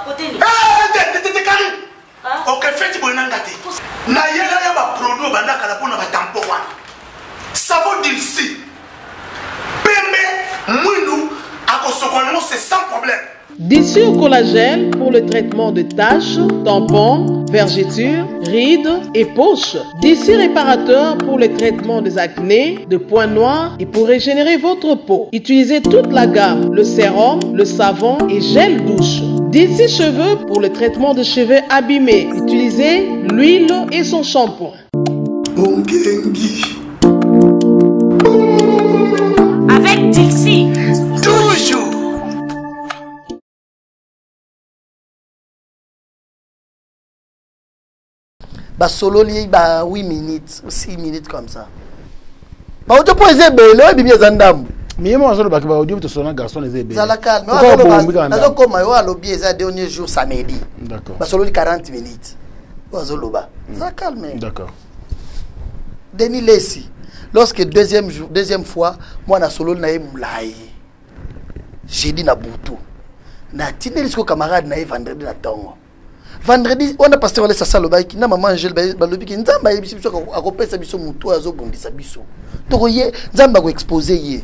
Ok, faites bon n'engagé. Na yela ya ba produit banda kala pona ba tampo wana. Savon d'ici. Pembe mwindu akosokolo c'est sans problème. D'ici au collagène pour le traitement de taches, tampons, vergetures, rides et poches. D'ici réparateur pour le traitement des acnés, de points noirs et pour régénérer votre peau. Utilisez toute la gamme, le sérum, le savon et gel douche. D'ici cheveux pour le traitement de cheveux abîmés. Utilisez l'huile et son shampoing. Avec Dixie. Toujours. Bah solo lié bah 8 minutes, 6 minutes comme ça. Bah on te pose belé, et bien zandam. Mais moi je le bac ba audio to sona garçon les belé. Ça la calme. Nazo koma yo alobi eza dernier jour samedi. D'accord. Bah solo 40 minutes. Ozo loba. Ça calme. D'accord. Denis Lessi. Lorsque deuxième fois, moi na solo na mulai. J'ai dit na butu. Na tineli ko camarade na vendredi na tongo. Vendredi on a pasteur aller ça le baiki na maman Angel balobi ki nzamba yebiso biso akopesa biso mutu azo bondisa biso. Tokoye nzamba ko exposer ye.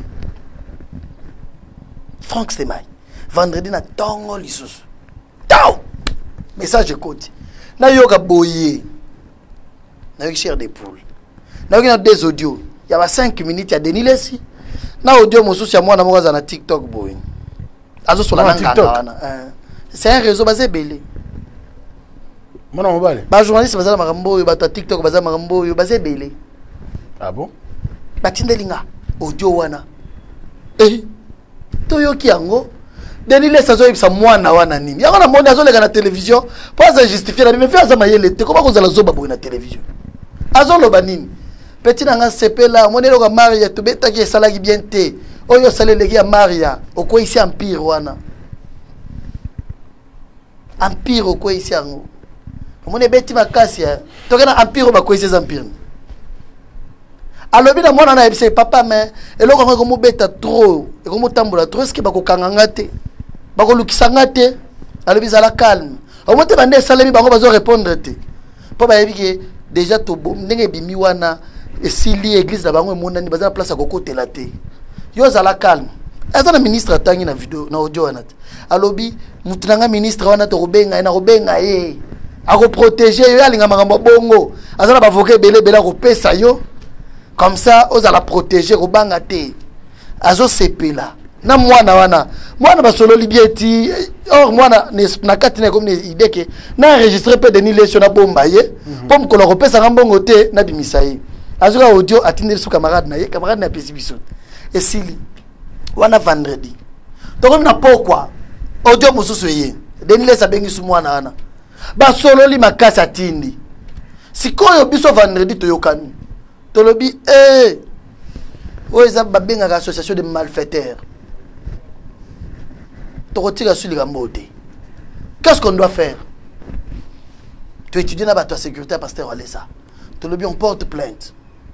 Franck Stemai. Vendredi na tongo lisusu. Tao. Message écoute. Na yoga boye. Na yoga chair des poules. Na yoga des audios. Il y a 5 minutes ya Denis Lessi. Na audio mosusu ya mwana mokaza na TikTok boye. Azo sur la TikTok. C'est un réseau basé belé. Mona mobile. Ba journaliste bazala makambo yo ba TikTok bazala makambo yo basé belé. Ah bon? Batindelinga audio wana. Toyoki yango. Denis Lessi azo yebisa mwana wana nini. Yango na moni azo lega na télévision. Pour ça justifier la me fait azama yele te. Comment kozala zoba boye na télévision. Azo loba nini? Petit nanga sepela monelo ka Maria to beta ki salaki bien te. Oyo saleleki ya Maria oko isi empire wana. Empire oko isi yango. Mone beti makasi ya. Tokena empire ba ko isi empire. Alobi na mwana na ebise papa mais eloko ngo mo beta trop. E ko mo tambola trop eske ba ko kanganga te. Ba ko lukisa ngate. Alobi za la calme. O mote bande salemi bango bazo répondre te. Po ba yebiki déjà to bom ndenge bimi wana esili église na bango emonani baza na place ya kokotela te. Yo za la calme. Eza na ministre atangi na video na audio wana te. Alobi mutu nanga ministre wana to robenga na robenga ye. Ako protéger yo alinga makambo bongo. Aza na bavocat belé ko pesa yo. Comme ça oza la protéger robanga te. Azo sepela. Na mwana wana. Mwana basolo libieti. Or mwana na kati na comme idée que na enregistrer pe Denis Lessi na bomba ye. Pom ko lo pesa ngambongo te na bimisa ye. Azuka audio atindeli su camarade na pesi biso. Esili. Wana vendredi. Toko na pokwa. Audio mususu ye. Denis Lessi abengi su mwana wana. Ba solo li makasi atindi. Sikoyo biso vendredi toyokani. Tolobi oza babenga association de malfaiteurs. Tokotika sur les gambote. Qu'est-ce qu'on doit faire? Tu étudies dans ta sécurité pasteur Alessa. Tolobi on porte plainte.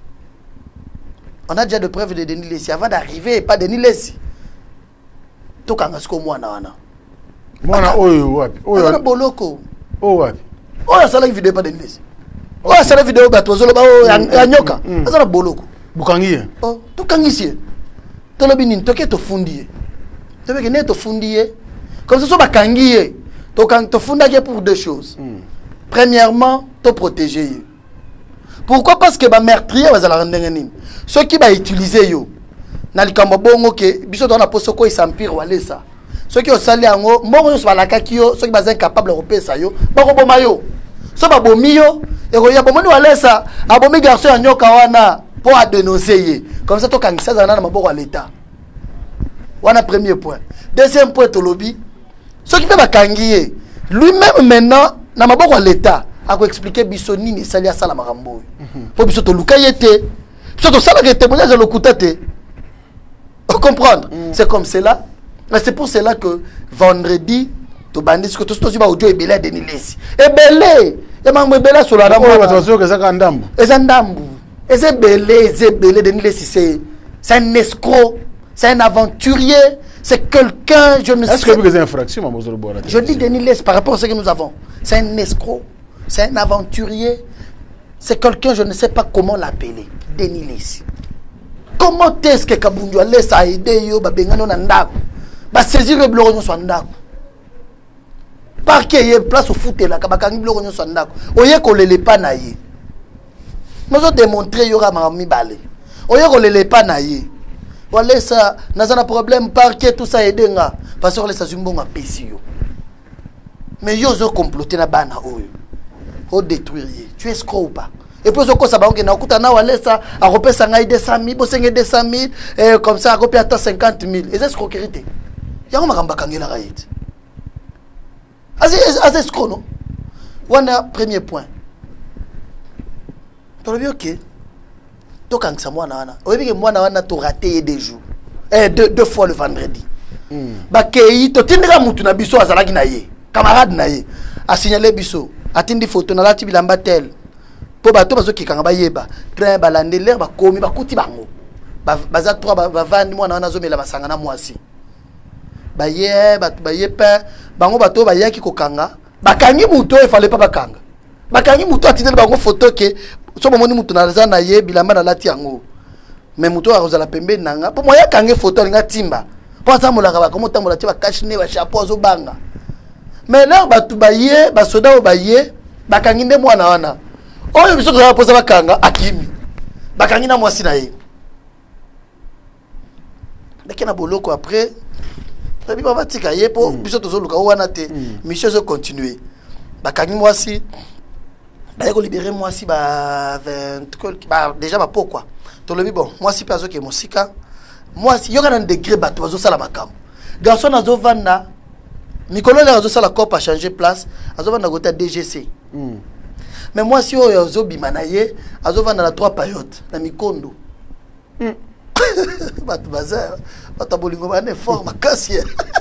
On a déjà de preuves de Denis Lessi avant d'arriver, pas Denis Lessi. Tokanga sko mwana wana. Mwana oyo wapi? Oyo boloko. Oh wapi? Oyo sala vidéo pas Denis Lessi. Oyo sala vidéo ba tozolo ba ya nyoka. Azana boloko. Bukangiye. Oh, tokangisie. Tolobi nini toke to fundiye. Tobe ne to fundiye. Comme ça so bakangiye. To fundaye pour deux choses. Premièrement, te protéger. Pourquoi? Parce que ba meurtrier va la rendre nini. Ceux qui va utiliser yo. Na likambo bongo ke biso dans na posoko isampire wale ça. Ceux qui ont sali ango mbongo so balaka kio, ceux qui ba incapable de repesa yo, ba ko boma yo. So ba bomi yo, e ko ya bomoni wale ça, abomi garçon ya nyoka wana pour à dénoncer ye. Comme ça to kangisa za na maboko à l'état. Wana premier point. Deuxième point to lobby. Ceux qui ba kangiye, lui-même maintenant na maboko à l'état. A ko expliquer biso nini sali ya sala makambo. Pour biso to luka yete. Biso to sala ke témoignage de lokutate. Comprendre. C'est comme cela. C'est pour cela que vendredi, tu bandis que tout ce que audio est belé de Denis Lessi. Et belé, et même belé sur la dame. Attention que ça kandambu. Et ça ndambu. Et c'est belé Denis Lessi. C'est un escroc, c'est un aventurier, C'est quelqu'un, je ne sais pas. Est-ce que vous avez des infractions, Maman Zolobora? Je dis Denis Les par rapport à ce que nous avons. C'est un escroc, c'est un aventurier, c'est quelqu'un, je ne sais pas comment l'appeler. Denis Les. Comment est-ce que Kabundu a laissé à aider yo, Babengano Nandako? Bah saisir le bloc sur Ndako. Parce qu'il y a place au foot là, Kabakangi bloc sur Ndako. Oye ko lele pa na ye. Nous avons démontré y aura mami balé. Oye ko lele pa na ye. Voilà ça, n'a un problème parce que tout ça aidé nga. Parce que les Azumbo ma pesi yo. Mais yo zo comploter na bana oyo. O détruire. Tu es escroc ou pas? Et puis ça va on a kuta na wale ça a repé ça ngai 200 000, bosenge 200 000 comme ça a repé à 50 000. Et c'est escroquerie. Yango makamba kangela raït. Az escroc non? Wana premier point. Tu as OK. To kangsa mwana wana. Oyebi ke mwana wana to raté des jours. Deux fois le vendredi. Ba kei to tindira mutu na biso azalaki na ye. Camarade na ye. A signalé biso. Atindi photo na lati bilamba tel. Po bato bazo kikanga ba yeba. Train balandeler ba komi ba kuti bango. Baza 3 ba vandi mwana wana zomela basanga na mwasi. Ba ye pa bango bato ba yaki kokanga. Bakangi mutu il fallait pas bakanga. Bakangi mutu atindela bango photo ke so bomoni mutu na za na ye bilamba na lati yango. Mais mutu akozala pembe nanga. Po moya kange photo linga timba. Po atamolaka ba komo tamola ti ba cache ne ba chapeau zo banga. Mais là batu ba ye ba soda ba ye bakangi nde mwana wana. Oyo biso ko poza bakanga akimi. Bakangi na mwasi na ye. Dès na boloko après tabi ba batika ye po biso tozo luka wana te. Mission zo continuer. Bakangi mwasi ba ko libérer mwasi ba 20 ba déjà ba pourquoi. To le bon mwasi pe azoke mosika. Mwasi yoka na degré bato bazo sala makambo. Garçon azo vanda Nicolas azo sala cop a changer place, azo vanda côté DGC. Mais moi si oyo azo bimana ye, azo vanda na 3 périodes na Mikondo. Bato bazar, bato bolingo bane fort makasi.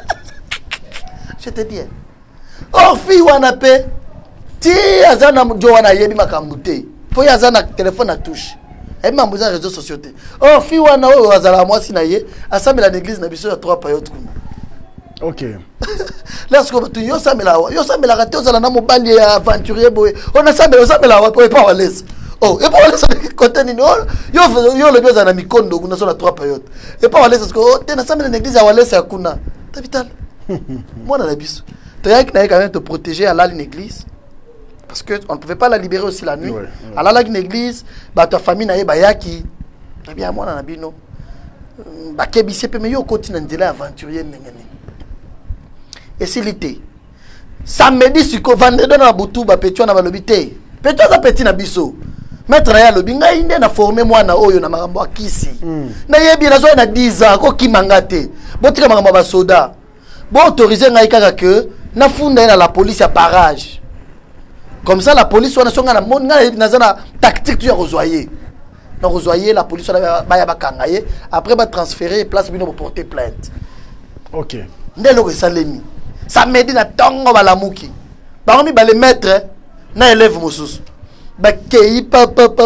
Je te dis. Or fi wana pe ti azana jo wana yebi makambo te. Po ya azana téléphone à touche. Et même les réseaux sociaux. Or fi wana oyo azala mwasi na ye, asamela l'église na biso ya 3 périodes kuna. OK. Lorsque tu yo samela raté aux alana mobali aventurier boy. On a samela wa pas wa laisse. Oh, et pas wa laisse côté ni yo le bien na Mikondo kuna sur la 3 périodes. Et pas wa laisse parce que oh, tu na samela l'église ya wa laisse ya kuna. Ta vital. Moi na la biso. Tu as quand même te protéger à une église parce que on ne pouvait pas la libérer aussi la nuit. À la une église, ba ta famille na ye ba yaki. Eh bien moi na bino. Ba kebisi pe me yo continue ndela aventurier ngene. Et s'il était samedi si ko vendredi na butu ba petio na balobi te petio za petit na biso maître ya lobi ngai inde na former mwana oyo na makambo akisi na yebi na zo na 10 ans ko kimanga te botika makambo ba soda bo autoriser ngai kaka que na funda na la police à barrage comme ça la police wana songa na mon ngai na zana tactique tu ya rezoyer na rezoyer la police wana ba ya bakanga ye après ba transférer place bino pour porter plainte. OK. Ndelo ko salemi ça me dit na tongo balamuki baromi ba le maître na élève mosusu ba kei pa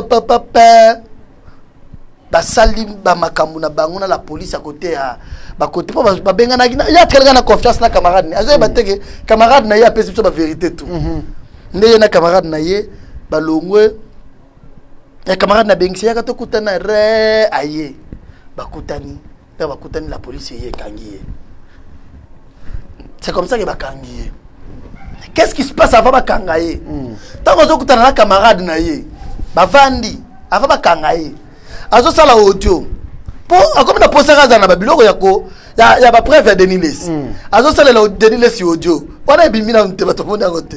ba sali ba makambu na bango na la police à côté ya ba côté ba benga na ya quelqu'un na confiance na camarade ni azo ba teke camarade na ye apesi so ba vérité tout ndeye na camarade na ye ba longwe ya camarade na bengisi ya ka to kutana re aye ba kutani la police ye kangi. C'est comme ça que bakangi. Qu'est-ce qui se passe avant bakangaye? Tant qu'on écoute na camarade na ye, bavandi, avant bakangaye. Azo sala audio. Pour comme na poser raza na babiloko yako, ya ba preuve de Niles. Azo sala la de Niles audio. Wana bimi na nte bato monde ngote.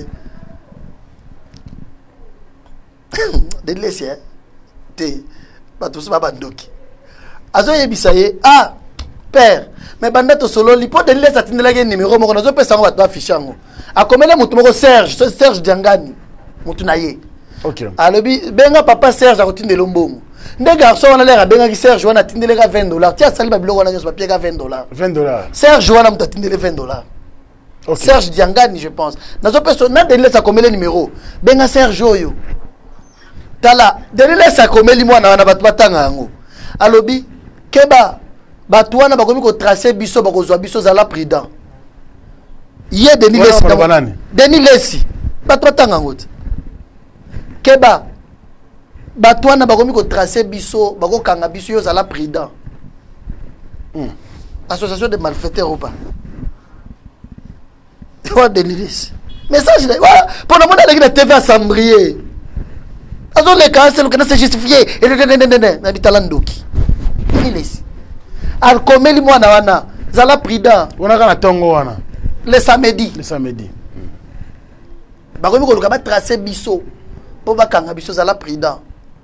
De Niles ya. Te bato so bandoki. Azo yebisa ye, ah père mais bandato solo lipo de laisse atindela ke numéro moko nazo pesa ngo bato affichango akomele mutu moko Serge Diangani mutu na ye. OK. Alobi benga papa Serge akotindela mbongo nde garçon wana lera benga ki Serge wana atindeleka $20 tia sali ba biloko wana nyoso papier ka $20 Serge wana mutu atindele $20. OK. Serge Diangani je pense nazo pesa na de laisse akomele numéro benga Serge oyo tala de laisse akomeli mwana wana bato batanga yango alobi keba bato wana bakomi ko tracer biso bakozwa biso zala prudent ye Denis Lesi Denis Lesi bato batanga ngoti keba bato wana bakomi ko tracer biso bakokanga biso yo zala prudent association de malfaiteurs ou pas wa Denis Lesi message voilà pour le monde avec la TV assemblée azo le cas c'est le que c'est justifié na bitalandoki Denis Lesi al komeli mwana wana zala prudent on a tongo wana le samedi bakomi ko luka ba tracer biso po bakanga biso zala prudent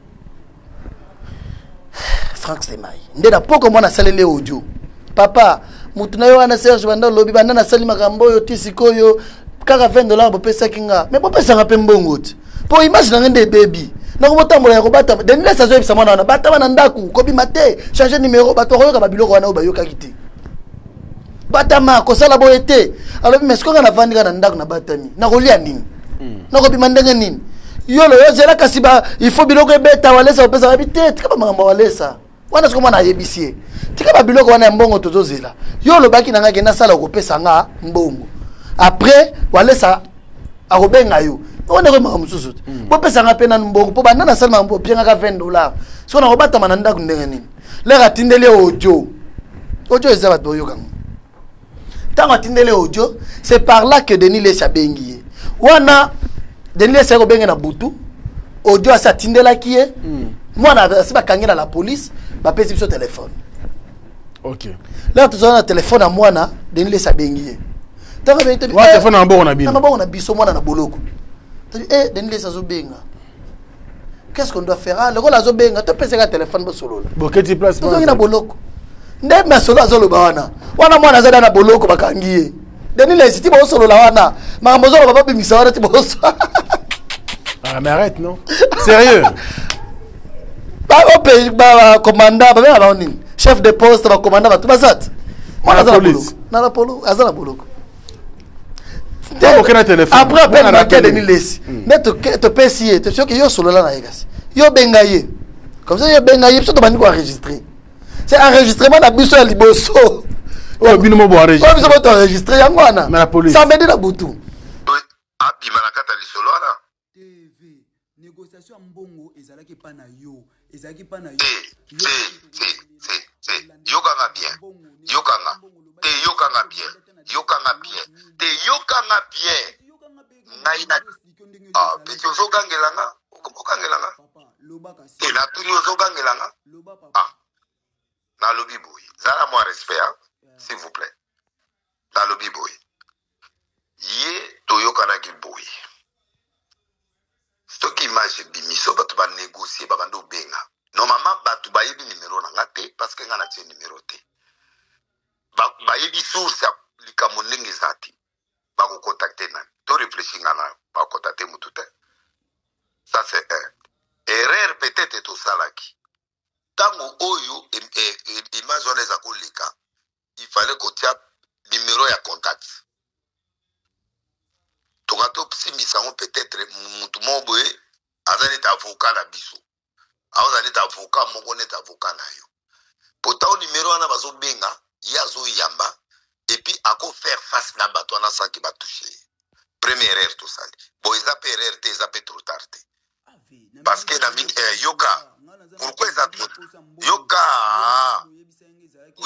Frank Semai ndena poko mwana salele audio papa mutu na yo wana Serge banda lobi banda na sali makambo yo tisikoyo kaka $20 bopesa kinga mais bopesa nga pe mbongo ti po imagine ngende baby na ko botambola ya ko bata Denis Lesi azo ebisa mwana wana bata wana ndaku ko bimate changer numéro bato ko yoka babiloko wana obayoka kiti bata ma ko sala boyete alors mais ce qu'on a vendu na ndaku na batami na ko lia nini na ko bimandenge nini yolo yo zela kasiba il faut biloko ebeta walesa opesa babite tika makambo walesa wana siko mwana yebisie tika ba biloko wana mbongo tozozela yolo baki na ngake na sala ko pesa nga mbongo après walesa akobenga yo wana ko makambo susu bo pesa nga pena mbongo po banda na sala makambo pienga ka $20 siko na obata mananda kundenge nini le ratindele audio eza bato yo kango tango atindele audio c'est par là que Denis Lesi abengi wana Denis Lesi ko benga na butu audio asa tindela kiye mwana asiba kangela la police ba pesi biso téléphone OK là tu as un téléphone à mwana Denis Lesi abengi tango be téléphone na bongo na bino na bongo na biso mwana na boloko Denis Lesi azo benga qu'est-ce qu'on doit faire le rôle azo benga to pesa ka téléphone bo solo bon quel place to na boloko nde ma solo azo lo wana mwana zada na boloko bakangiye Denis Lesi ti bo solo la wana makambo zo ba bimisa wana ti bo so ah mais arrête non sérieux ba commandant ba nini chef de poste ba commandant ba tubasat mwana za police na la polo azana boloko aucun téléphone après na Denis Lesi mais te pesier te sûr que yo solo la na yegasi yo bengaye comme ça yo bengaye biso to bandi ko enregistrer c'est enregistrement na biso ya liboso oh bino mo bo enregistrer biso to enregistrer yango wana na police ça veut dire butu abima na kata lisolo wana TV négociation mbongo ezalaki pa na yo ezalaki pa na yo yokanga bien yokanga bien ngai na peti ozokangelanga okangelanga na tuni ozokangelanga nalobi boye zala mwa respect s'il vous plaît nalobi boye ye toyokanaki boye soki image bimiso bato banégocier babanda obenga normalement bato bayebi numéro na nga te parce que nga na tie numéro te bayebi source ya likambo ndenge eza te bakocontacte nani to réfléchi nga na bakontacte motu te ça c'est un erreur peut-être tosalaki ntango oyo image wana eza koleka il fallait kotia numéro ya contact tonga tosimisa ngo peut-être mutu moko boye aza neti avocat na biso aoza neti avocat moko neti avocat na yo potao numéro wana bazobenga ye azoyamba epuis akofaire face na bato wana sanki batouche première erreur tosali bon eza mpe erreur te eza mpe trop tard te parce que na mingi yoka pourquoi eza trop yoka oui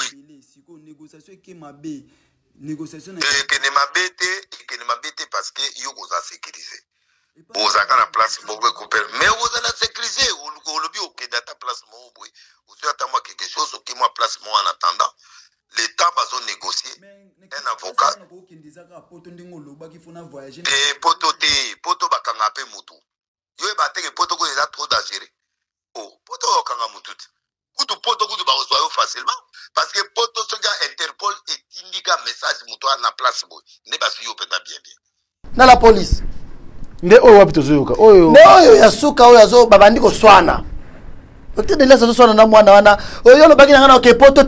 ekende mabe te parce que yo koza sécurisé ozalaka na place moko ekopere mais oza na sécurisé olobi okende ata place moko boye ozwi ata mwa quelque chose oke mwa place moko en attendant le temps bazonégocier un avocat poto bakanga mpe mutu yo yeba teke poto koyo eza trop dangereux poto okanga mutu te kutu poto kutu bakozwa yo facilement parce que poto soki Interpol etindika message mutu na place boye nde basi yo mpenza bien na la police nde oyo wapi tozoyoka oyo ya suka oyo azo babandi koswana peut-être Denis Lesi azoswana na mwana wana oyo lobaki na ngana oke poto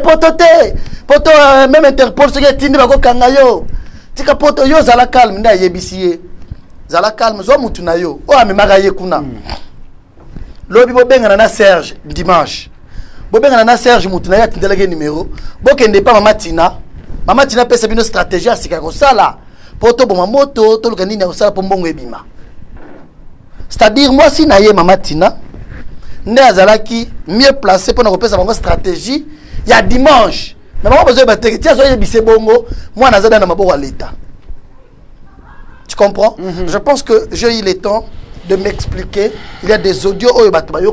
même Interpol soki etindi bakokanga yo tika poto yo zala calme nde ayebisi ye zala calme zwa mutu na yo oyo amemaka ye kuna lobi bobengana na Serge dimanche bobengana na Serge Moutina ya tindeleke numéro bokende pa Mama Tina pesa bino stratégie à sika kosala poto boma moto to luka nini ya kosala po mbongo ebima. C'est-à-dire moi si na ye Mama Tina nde azalaki mieux placé pour na kopesa bango stratégie ya dimanche mais bango besoin ba teke tia zo yebise bongo moi nazada na maboko à l'état. Tu comprends? Je pense que j'ai eu le temps de m'expliquer. Il y a des audios où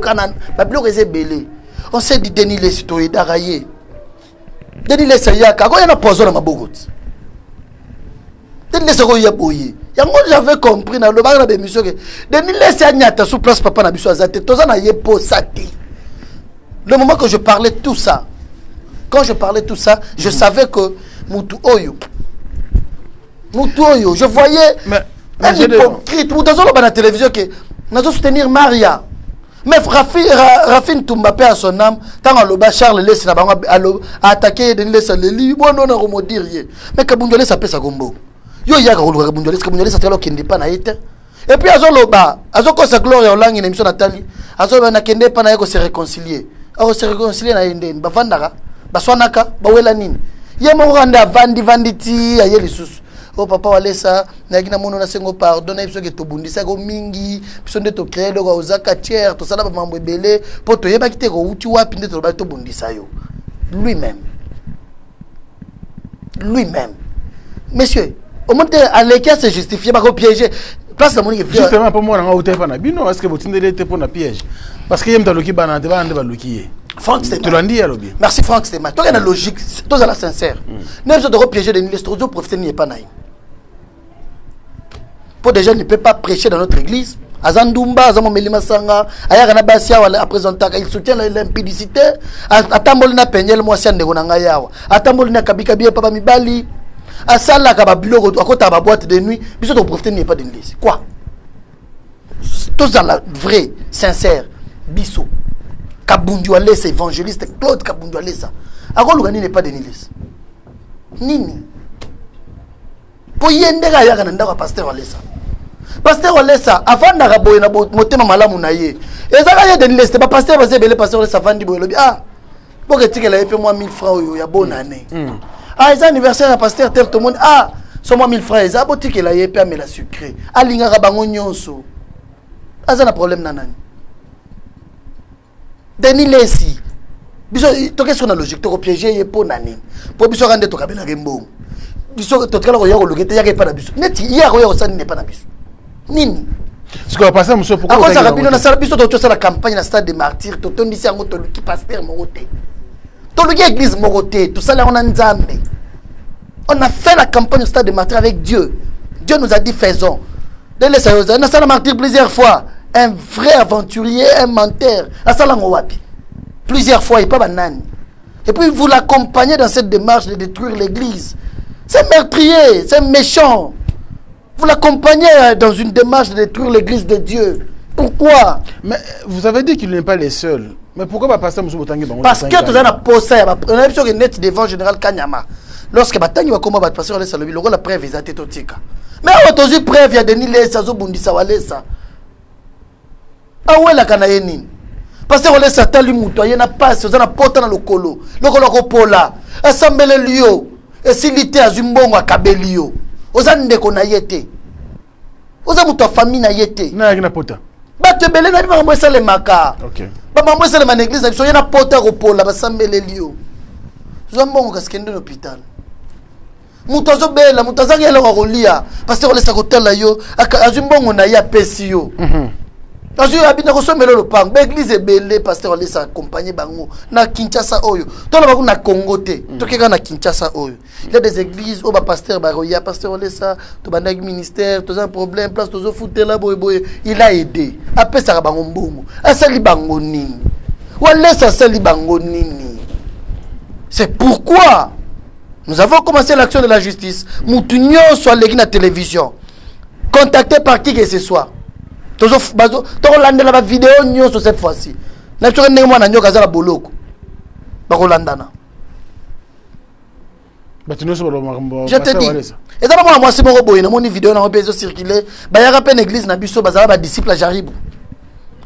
on s'est dit Denis les citoyens d'Araye. Denis les Sayaka, quand il y a un poison dans ma bogout. Denis les Sayaka, j'avais compris dans le bar de l'émission que Denis les Sayaka sous place papa n'a besoin de tout ça n'a pas posé. Le moment que je parlais tout ça, je savais que Moutou Oyo, je voyais un hypocrite. Moutou Oyo dans la télévision que nous allons soutenir Maria. Mais Rafine Toumbape à son âme, tant le bas Charles laisse a attaqué de laisse le lit, bon non on dire rien. Mais Kabundole ça pèse à gombo. Yo ya Kabundole ça tellement qu'il n'est pas naïte. Et puis azo loba, azo ko sa gloire en langue une émission Nathalie, azo na kende pa na yako se réconcilier. Alors se réconcilier na yende, ba vandaka, ba swanaka, ba wela nini. Ye mo randa vanditi ayeli susu. Oh papa walesa na gina mono na sengo pardonner biso ke to bundisa ko mingi biso nde to créer lo ko zaka tiers to sala ba mambo ebele po to yeba kite ko uti wapi nde to ba to bundisa yo lui-même monsieur au monde à l'écart se justifier pas ko piéger place la monique justement pour moi na hôtel pa na bino est-ce que vous tindele te pour na piège parce que yem taloki bana te bana ba loki Franck Stéma. Tu l'as dit, Alobi. Merci Franck Stéma. Toi, il y a une logique. Toi, il y a la sincère. Nous avons besoin de piéger des ministres. Nous profiter n'y est pas naïf. Pour des gens ne peuvent pas prêcher dans notre église. Azandumba, Azamomelima Sanga, Ayagana Basia, à présenter, il soutient l'impudicité. Atambolina Penyel, moi, Sian de Gonangayawa. Atambolina Kabikabi, Papa Mibali. Asala Kababilo, à côté de la boîte de nuit. Bisous de profiter n'y est pas d'église. Quoi? Tous dans la vraie, sincère. Bissot. Kabundu Alessa, évangéliste, Claude Kabundu Alessa. Alors, le n'est pas de Nilis. Nini. Pour y aller à Yananda, pasteur Alessa. Pasteur Alessa, avant d'araboyer, motema malamu naye. Et ça, il y a des Nilis, pas pasteur, parce que le pasteur Alessa Vandi Boyelobi. Ah, pour que tu aies moi 1000 francs, il y a bonne année. Ah, les anniversaires à pasteur, tel tout le monde. Ah, sur moi 1000 francs, ça, pour que tu aies payé, mais la sucrée. Ah, l'ingara bangonyonso. Ah, ça, un problème, nanani. Denis Lessi. Tu qu'est-ce qu'on a logique? Tu as piégé pour nani. Pour biso rendre to kabela gembo. Biso to kala ko yako lokete yake pa na biso. Neti ya ko yako sani ne pa na biso. Nini? Ce qu'on va passer monsieur pourquoi? Ako ça rapide na sala biso to la campagne na stade des martyrs to tondisi yango to luki pasteur moroté. To luki église moroté, tout ça là on a nzambe. On a fait la campagne au stade des martyrs avec Dieu. Dieu nous a dit faisons. Dès les sérieux, on a fait la martyr plusieurs fois. Un vrai aventurier, un menteur. Plusieurs fois, il n'est pas banane. Et puis vous l'accompagnez dans cette démarche de détruire l'église. C'est meurtrier, c'est méchant. Vous l'accompagnez dans une démarche de détruire l'église de Dieu. Pourquoi? Mais vous avez dit qu'il n'est pas les seuls. Mais pourquoi pas passer M. Botangi? Parce que tu as posé, on a vu sur le net devant général Kanyama. Lorsque Batangi va comment passer le salobi, le la preuve est à Tétotika. Mais on a aussi preuve, il y a des Nilés, ça Bundisa Walesa. Ah ouais la Kanayenin. Parce que on laisse ça lui moutoyer na passe, on a porté dans le colo. Le colo kopola. Assemblée lio. Et s'il était à Zumbongo à Kabelio. Ozande konayete. Oza muto famille na yete. Na yaki na pota. Ba te belé na ba mwesa le maka. OK. Ba mwesa le manéglise na biso yana porté kopola ba assemblée lio. Zumbongo kaskende l'hôpital. Muto zo bela, muto za ngela ko lia. Parce que on laisse côté là yo, a Zumbongo na ya pesi yo. Parce que habite ko somelo le pang, l'église est belé pasteur les accompagner bango na Kinshasa oyo. To la na Congo te. To keka na Kinshasa oyo. Il y a des églises où ba pasteur ba roya pasteur les ça, to ba ministère, to un problème place to zo fouter là boy. Il a aidé. Après ça bango mbongo. Asali bango nini. Wala ça sali bango nini. C'est pourquoi nous avons commencé l'action de la justice. Moutunyo soit l'église na télévision. Contacté par qui que ce soit. Tu as la vidéo sur cette fois-ci. Je te dis. Et d'abord, moi, c'est mon robot. Il y a une vidéo qui a circulé. Il y a une église qui a disciple à Jaribou.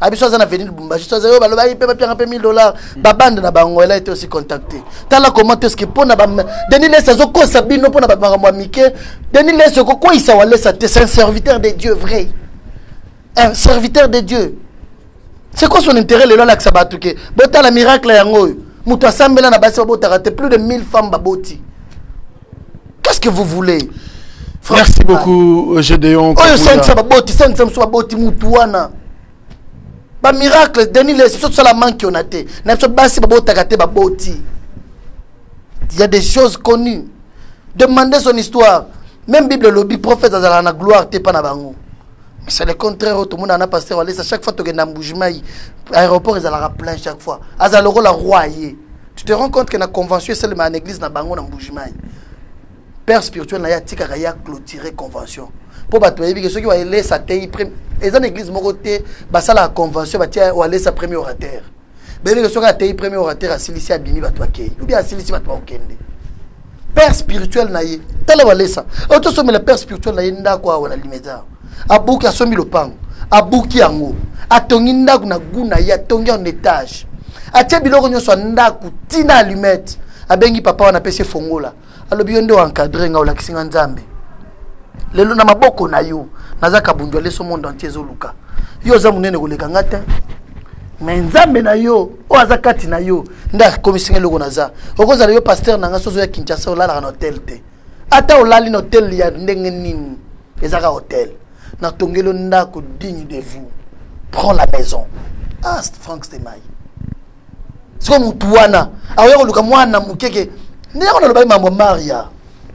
abiso za na venir Lubumbashi so za yo baloba ipe ba pianga pe $1000 ba bande na bango elle a été aussi contactée tala comment est-ce que pona ba Denis Lessa zo ko sabino pona ba makambo mike Denis Lessa ko ko isa wala sa c'est un serviteur de Dieu vrai un serviteur de Dieu c'est quoi son intérêt le là que ça ba tuke bota la miracle yango muto asambela na basi bota raté plus de 1000 femmes baboti qu'est-ce que vous voulez? Merci beaucoup, Gédéon. Oh, ça baboti mutuana. Ba miracle, Denis Lessa, c'est la manque qu'on a été. N'a pas basi babota raté baboti. Il y a des choses connues. Demandez son histoire. Même Bible lobby prophète azala na gloire te pa na bango. C'est le contraire tout le monde en a pasteur à chaque fois que tu es dans Mboujimai aéroport ils allaient plein chaque fois. Azala la roi. Tu te rends compte que la convention c'est une église na bango na Mboujimai. Père spirituel na ya tika ya clôturer convention pour battre que ceux qui vont aller sa taille et dans l'église moroté basa la convention ba tia aller sa premier orateur mais que ceux qui a taille premier orateur à Silici abimi batwa ke ou bien à Silici batwa okende père spirituel na ye tala wale ça auto somme le père spirituel na ye ndako wana limeza abuki asomi lopango abuki yango atongi ndako na guna ya tongi en étage atia biloko nyoso ndako tina allumette abengi papa wana pese fongola alobi yonde encadrer nga ola kisinga nzambe lelo na maboko na yo nazaka bunjwa leso monde entier zoluka yo za munene koleka ngata mais nzambe na yo o azakati na yo nda komisinga loko naza okoza yo pasteur nanga sozo ya Kinshasa olala na hotel te ata olali na hotel ya ndenge nini ezaka hotel na tongelo ndako digne de vous prends la maison ah Frank Stemai c'est comme tuana ayo koluka mwana mukeke. Maria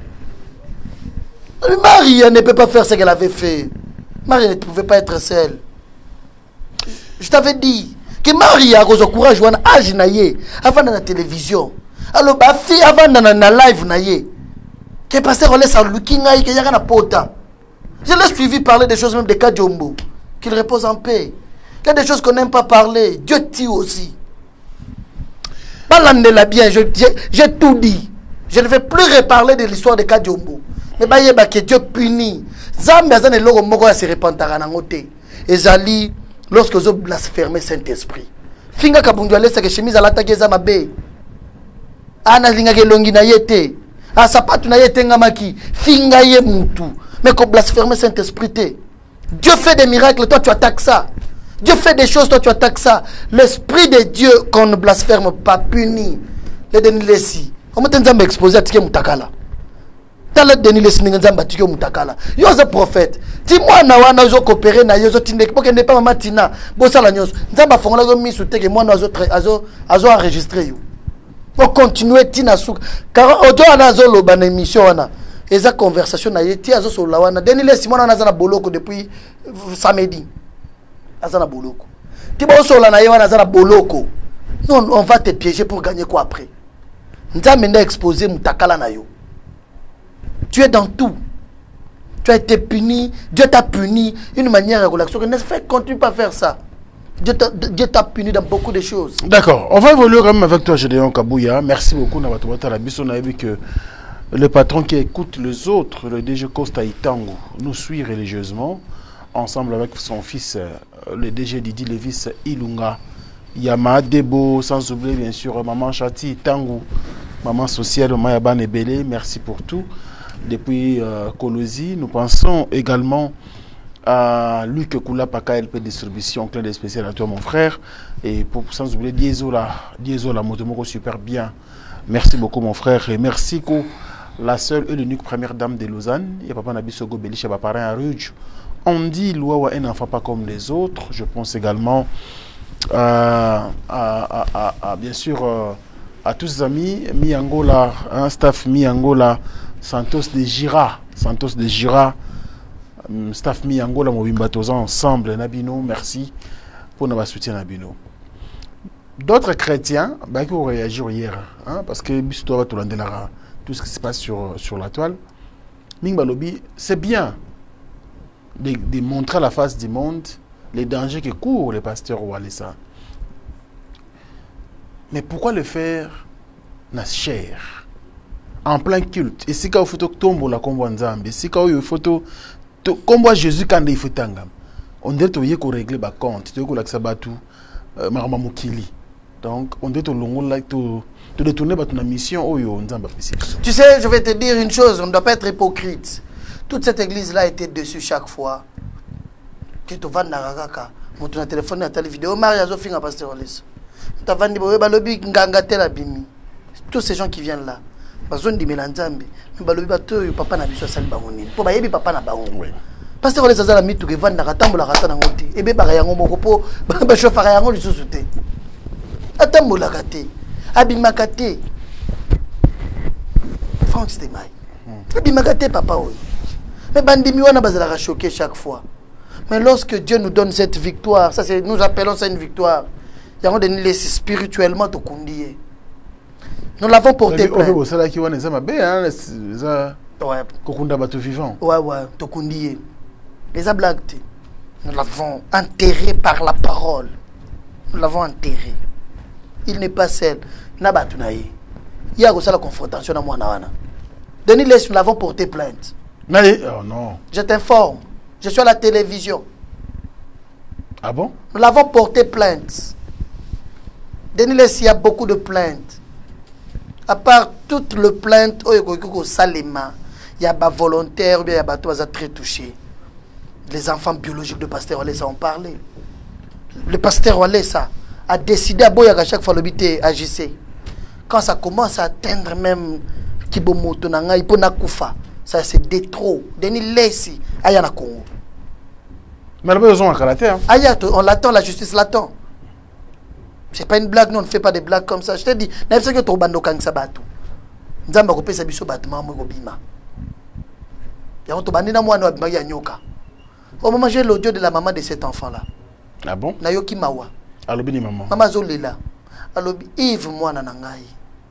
ne peut pas faire ce qu'elle avait fait. Maria ne pouvait pas être seule. Je t'avais dit que Maria a eu courage à âge avant dans la télévision. Alors, ma fille avant dans la live que pasteur laisse à looking que y a na pota. Je l'ai suivi parler des choses même de Kadjombo qu'il repose en paix. Il y a des choses qu'on n'aime pas parler. Dieu tue aussi. Balandela bien, j'ai tout dit. Je ne vais plus reparler de l'histoire de Kadjombo. Mais bah que Dieu punit. Zambi azane logo moko ya se repentara na ngote. Ezali lorsque vous blasphémez Saint-Esprit. Finga kabundu alesa que chemise ala takeza mabe. Ana linga ke longi na yete. A sapatu na yete ngamaki. Finga ye mutu. Mais ko blasphémer Saint-Esprit te. Dieu fait des miracles, toi tu attaques ça. Dieu fait des choses, toi tu attaques ça. L'Esprit de Dieu qu'on ne blasphème pas punit. Le Denis Lessi. On m'a dit exposé à Tike Moutakala. T'as le Denis Lessi n'engamba Tike Moutakala. Yo un prophète. Dis-moi na wana zo coopérer na yo zo tindek pour que ne pas matina. Bossa la nyos. Nzamba fongola zo mi soute que moi na azo enregistrer yo. On continue tina souk. Car ojo ana zo lo ban émission wana. Eza conversation na yeti azo so la wana. Denis Lessi moi na za na boloko depuis samedi. Azana boloko. Tiba osola na yewa nazana boloko. Non, on va te piéger pour gagner quoi après? Nzambe nda exposé mutakala na yo. Tu es dans tout. Tu as été puni, Dieu t'a puni une manière à relaxer. Ne fais continue pas à faire ça. Dieu t'a puni dans beaucoup de choses. D'accord. On va évoluer quand même avec toi, Gédéon Kabouya. Merci beaucoup. On a vu que le patron qui écoute les autres, le DG Costa Itango, nous suit religieusement, ensemble avec son fils, le DG Didi Levis Ilunga, Yama Debo, sans oublier bien sûr Maman Chati Itango, Maman Sociale Mayaban Ebele. Merci pour tout. Depuis Kolosi, nous pensons également à Luc Koula Paka LP Distribution, Clé des spéciales à toi mon frère, et pour sans oublier Diesola Motomoko super bien. Merci beaucoup mon frère, et merci que la seule et l'unique première dame de Lausanne, et papa Nabisogo Beliche Baparin à Rouge. On dit Loua un enfant pas comme les autres. Je pense également bien sûr à tous les amis Mi-Angola, staff Mi-Angola, Santos de Gira, staff Mi-Angola, Mobimba tous ensemble, Nabino, merci pour notre soutien Nabino. D'autres chrétiens qui ont réagi hier, parce que tout ce qui se passe sur la toile, Mingbalobi, c'est bien de montrer à la face du monde les dangers que courent les pasteurs ou Alessa. Mais pourquoi le faire na chair, en plein culte? Et si quand il faut tomber la combo nzambe, si quand il faut combo Jésus quand il faut tangam, on doit te régler ba compte, tu dois l'accès batu marama mukili. Donc on doit te longola te détourner ba ton mission oyo nzamba pesi. Tu sais, je vais te dire une chose, on ne doit pas être hypocrite. Toute cette église là était dessus chaque fois. Que tu vas narakaka, mon téléphone à telle vidéo mariage au fin à pasteur Oles. Tu vas dire balobi nganga tela bimi. Tous ces gens qui viennent là. Bazon di melanzambe. Mais balobi bato papa na biso sali bangonini. Po ba yebi papa na bango. Pasteur Oles azala mitu ke vanda katambola katana ngoti. Ebe ba yango moko po ba chauffeur yango lisusu te. Atambola kate. Abimaka te. Franck Stemai. Abimaka te papa oyo. Mais bandimi wana bazala choqué chaque fois. Mais lorsque Dieu nous donne cette victoire, ça c'est, nous appelons ça une victoire. Il y a donné les spirituellement te conduire. Nous l'avons porté plainte. Ouais, te conduire. Les ablactes. Nous l'avons enterré par la parole. Nous l'avons enterré. Il n'est pas seul. Nabatunaï. Il y a aussi la confrontation à moi. Denis Les, nous l'avons porté plainte. Oh non. Je t'informe. Je suis à la télévision. Ah bon? Nous l'avons porté plainte. Denis Les, il y a beaucoup de plaintes. À part toutes les plaintes, il y a des volontaires, il y a des gens très touchés. Les enfants biologiques de Pasteur Walesa ont parlé. Le Pasteur Walesa a décidé à Boyaga chaque fois le agissait. Quand ça commence à atteindre même Kibomoto, Iponakufa, ça c'est des trop. Denis Lessi, Ayana Congo. Mais le besoin à Karaté. On l'attend, la justice l'attend. C'est pas une blague, non, on ne fait pas des blagues comme ça. Je te dis, n'est-ce pas que tu as bando quand ça batou. Nzamba ko pesa biso batma mo bima. Ya on to bandina moi no ya nyoka. Au moment j'ai l'audio de la maman de cet enfant là. Ah bon? Nayoki mawa. Alobi ni maman. Maman zolela. Alobi Yves mwana na ngai.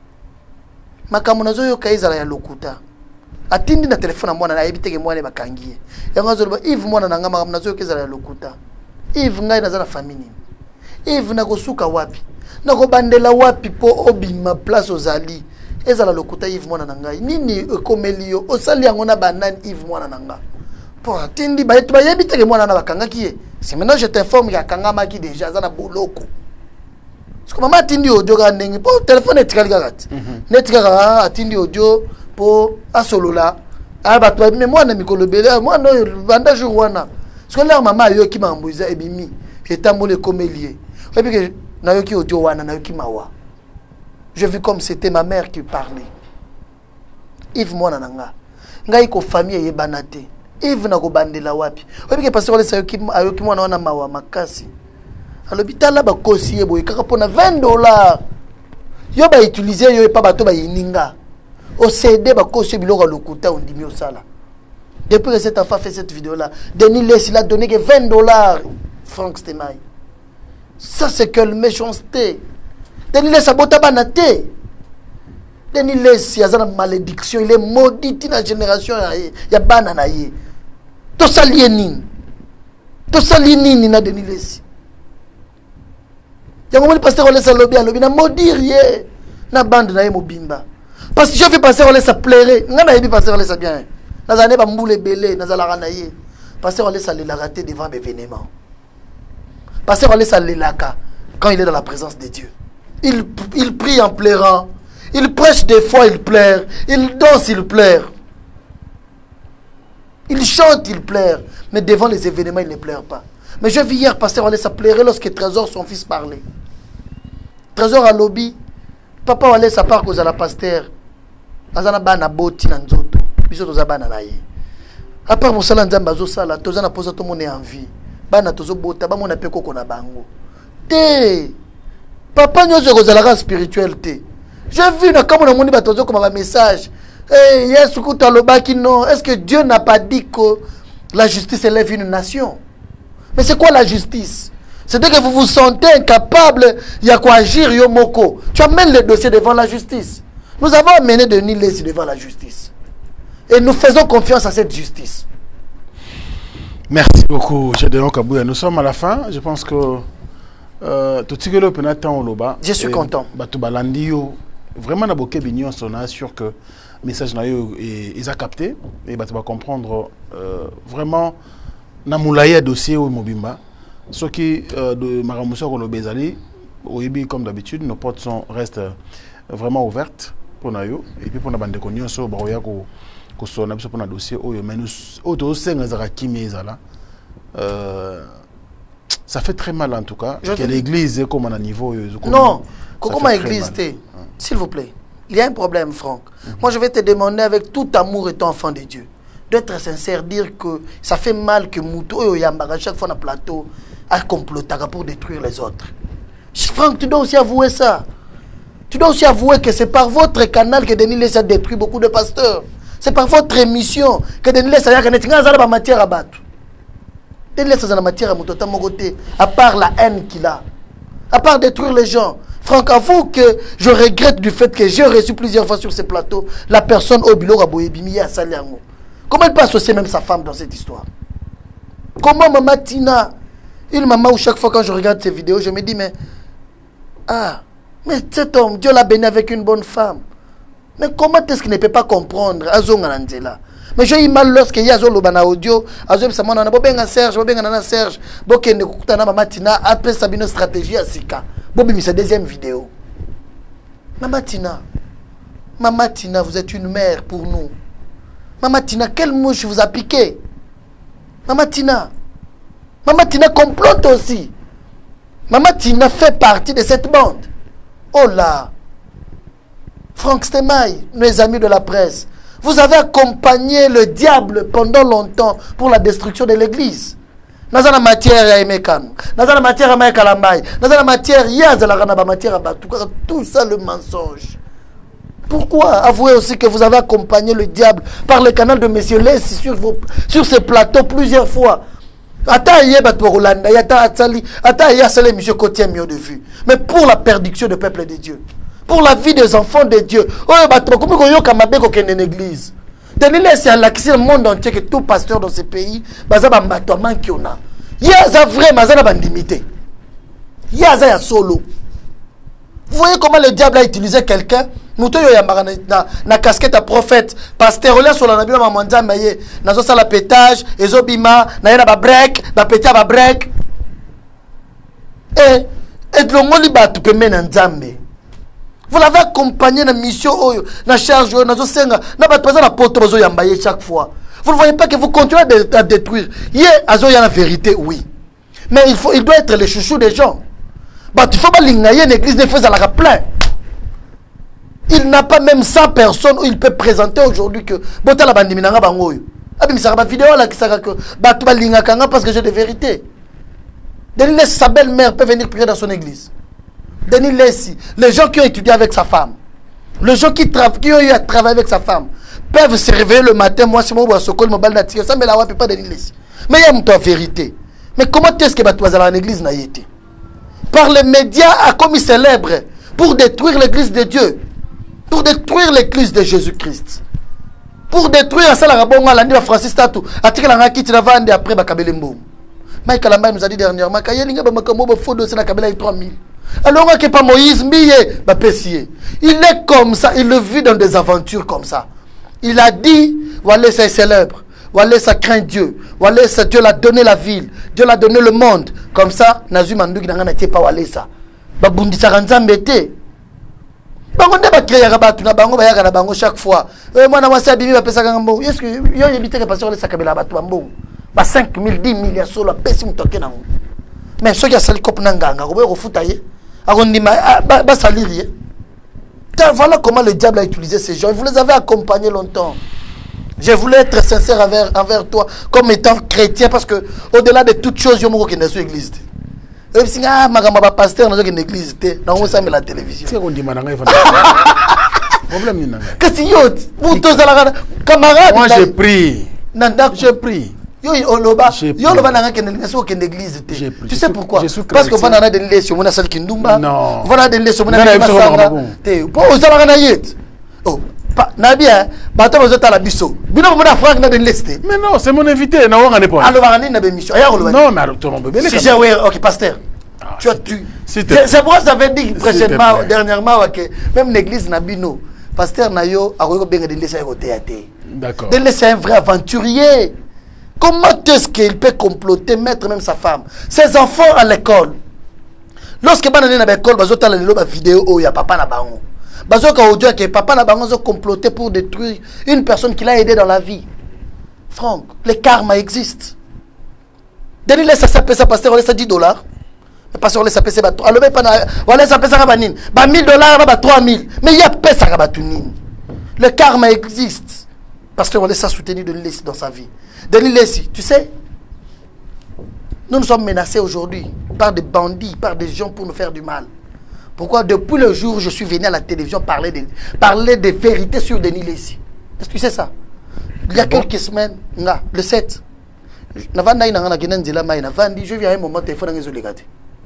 Makamu nazo yo kaizala ya lokuta. Atindi na telefone mwana na yebiteke mwana bakangiye. Yango zoloba Yves mwana na ngama makamu nazo yo kaizala ya lokuta. Yves ngai nazana famille. Yves nakosuka wapi? Nakobandela wapi po obima place ozali? Ezala lokuta Yves mwana na ngai. Nini ekomeli osali yango na banani Yves mwana na nga. Po atindi ba yetu ba yebiteke mwana na bakangaki ye. C'est maintenant je t'informe ya kangama ki déjà za na boloko. Parce que maman atindi audio ga ndenge po téléphone etikali kati. Netika atindi audio po asolola. Ah ba toi mais mwana mikolo bele mwana banda jour wana. Parce que là maman yo ki mambuza ebimi etambole komelier. Et puis que nayoki audio wana nayoki mawa. Je vis comme c'était ma mère qui parlait. Yves mwana nanga. Ngai ko famille yebana te. Yves na ko bandela wapi. Et puis que pasteur le sayoki ayoki mwana wana mawa makasi. À l'hôpital là ba kosi boy kaka pona $20. Yo ba utiliser yo pa bato ba yininga. Au CD ba kosi biloko lokuta ondimi osala. Depuis que cet enfant fait cette vidéo là, Denis Les il a donné que $20. Franck Stemai. Ça c'est que le méchanceté. Denis Les sabota banate. Denis Les il y a une malédiction, il est maudit dans la génération il y a banana yé. To salienine. To salienine na Denis Les. Il y a un pasteur on laisse lobby na maudire yé na bande na mobimba. Parce que je fais passer on laisse pleurer. Ngana yebi pasteur on laisse bien. Nazane ba mboule belé nazala na yé. Pasteur on laisse la rater devant l'événement. Pasteur Walesa Lelaka, quand il est dans la présence de Dieu, il prie en pleurant, il prêche des fois, il pleure, il danse, il pleure, il chante, il pleure, mais devant les événements, il ne pleure pas. Mais je vis hier, Pasteur Walesa pleurer lorsque Trésor, son fils, parlait. Trésor à lobby, papa Walesa part cause à la pasteur, azana bana boti na nzoto, biso toza bana na ye. À part mon salan nzamba zo sala, toza na posa to mon envie. Bana tozo bota ba mona pe koko na bango te papa nyozo kozalaka spirituel te j'ai vu na kama na moni ba tozo koma ba message Yesu kuta lobaki non. Est-ce que Dieu n'a pas dit que la justice élève une nation? Mais c'est quoi la justice? C'est dès que vous vous sentez incapable, il y a quoi agir yomoko. Tu amènes le dossier devant la justice. Nous avons amené Denis Les devant la justice et nous faisons confiance à cette justice. Merci beaucoup, Gédéon Kabouya. Nous sommes à la fin. Je pense que je suis content. Vraiment, on est sûr que le message est capté et va comprendre vraiment na moulaya dossier ou mobimba ce qui de maramuso ko bezali oyebi comme d'habitude nos portes restent vraiment ouvertes pour nayo et puis pour na bande ko nyonso ba oya ko sona biso pour na dossier oyo mais nous auto senga za kimi ezala ça fait très mal en tout cas que l'église est comme à un niveau non comment église t'es s'il vous plaît il y a un problème Franck moi je vais te demander avec tout amour étant enfant de Dieu d'être sincère dire que ça fait mal que Mouto et Yambara chaque fois dans le plateau a comploté pour détruire les autres. Franck, tu dois aussi avouer ça. Tu dois aussi avouer que c'est par votre canal que Denis Lessa a détruit beaucoup de pasteurs. C'est par votre émission que Denis Lessa a gagné la matière à battre. Denis Lessa a la matière à Mouto côté, à part la haine qu'il a, à part détruire les gens. Franck, avoue que je regrette du fait que j'ai reçu plusieurs fois sur ces plateaux la personne au bilo Raboye Bimi à Saliango. Comment elle peut associer même sa femme dans cette histoire? Comment Maman Tina, une maman où chaque fois quand je regarde ces vidéos, je me dis, mais cet homme, Dieu l'a béni avec une bonne femme. Mais comment est-ce qu'il ne peut pas comprendre? Mais j'ai eu mal lorsqu'il y a un audio, Serge, Maman Tina, après Sabine stratégie à Sika. Bobi, c'est deuxième vidéo. Maman Tina, vous êtes une mère pour nous. Maman Tina, quelle mouche vous a piqué? Maman Tina complote aussi. Maman Tina fait partie de cette bande. Oh là. Franck Stemay, mes amis de la presse, vous avez accompagné le diable pendant longtemps pour la destruction de l'église. Dans la matière, il y a Emekan. Dans la matière, il y a Kalambay. Dans la matière, il y a la matière, tout ça le mensonge. Pourquoi avouez aussi que vous avez accompagné le diable par le canal de Monsieur Lessi sur ces plateaux plusieurs fois? Mais pour la perdition du peuple de Dieu, pour la vie des enfants de Dieu, l'église. C'est le monde entier que tout pasteur dans ce pays, il y a vrai solo. Vous voyez comment le diable a utilisé quelqu'un? Nous na casquette à prophète, pasteur, on sur la nabi na manza maye, nazo sala pétage, ezobima, na yena ba break, ba pétia ba break. Et l'ongoli ba tu peux mener nzambe. Vous l'avez accompagné dans la mission, dans la charge, dans la senga, dans la présence de la porte, vous avez chaque fois. Vous ne voyez pas que vous continuez à détruire. Il y a la vérité, oui. Mais il doit être le chouchou des gens. Il faut pas l'ignorer, l'église ne fait à la plein. Il n'a pas même 100 personnes où il peut présenter aujourd'hui que Bota la bande minanga bangoyo. Abi mi sara vidéo là qui sera que batu ba linga kanga parce que j'ai des vérités. Denis Lessi, sa belle-mère peut venir prier dans son église. Denis Lessi, les gens qui ont étudié avec sa femme, les gens qui ont eu à travailler avec sa femme, peuvent se réveiller le matin. Moi, c'est moi, je suis mobile nature. Ça, mais là, on ne peut pas Denis Lessi. Mais il y a une vérité. Mais comment est-ce que tu vas à l'église n'a été? Par les médias, à comme ils célèbrent pour détruire l'église de Dieu, pour détruire l'église de Jésus-Christ, pour détruire ça, la bonne l'année de Francis Tatou, attirer la qui la vende après Bakabelembo. Michael Ambaye nous a dit dernièrement qu'il y a un faux dossier dans Kabela 3000. Alors on n'a pas Moïse, il est comme ça, il le vit dans des aventures comme ça. Il a dit, voilà, c'est célèbre, voilà, ça craint Dieu, voilà, Dieu l'a donné la ville, Dieu l'a donné le monde. Comme ça, Nazu Mandou qui n'a pas voilà ça. Babundi Saranza Mbete. Bango ne ba créer rabatu na bango ba yaka na bango chaque fois. Moi na wasa bimi ba pesa ngambo. Est-ce que yo yebite que passer le sakabela batu bambo. Ba 5000 10 000 ya solo pesi mutoke nango. Mais ceux qui a sali cop nanganga, ko ba futa ye. Akondima ba salir ye. Voilà comment le diable a utilisé ces gens. Vous les avez accompagnés longtemps. Je voulais être sincère envers toi comme étant chrétien parce que au-delà de toutes choses, yo moko ke na so église. Et puis ma pasteur dans une église, dans la télévision. C'est qu'on dit problème ni qu'est-ce que yo vous tous camarades. Moi j'ai pris. J'ai pris. Yo loba nanga kende so kende église. Tu sais pourquoi? Parce que pendant des leçons mona sal kindumba. Non. Voilà des leçons mona masanga. Te pour osala na yet. Oh. Nabia, bato bazota la biso. Bino mona Franck na den leste. Mais non, c'est mon invité, na wanga ne pas. Alors varani na émission. Non, mais alors ton bébé. Si j'ai ouais, OK, pasteur. Tu as tu. C'est pour ça j'avais dit précédemment dernièrement que même l'église na bino, pasteur na yo a ko benga den leste à côté. D'accord. Den leste c'est un vrai aventurier. Comment est-ce qu'il peut comploter, mettre même sa femme, ses enfants à l'école? Lorsque banane na l'école, bazota la lelo ba vidéo oh ya papa na bango. Bazoka audio que papa na bango zo comploter pour détruire une personne qui l'a aidé dans la vie. Franck, le karma existe. Denis laisse ça passer pasteur, on laisse $10. Le pasteur laisse passer ba alors pas na on laisse passer ba nini. Ba $1000 ba 3000. Mais il y a pesa ba tunini. Le karma existe. Pasteur on laisse ça soutenir Denis Lessi dans sa vie. Denis Lessi, tu sais, nous sommes menacés aujourd'hui par des bandits, par des gens pour nous faire du mal. Pourquoi? Depuis le jour où je suis venu à la télévision parler des vérités sur Denis Lessi. Est-ce que tu sais ça? Il y a quelques semaines, le 7, je viens à un moment, téléphone les oligatés.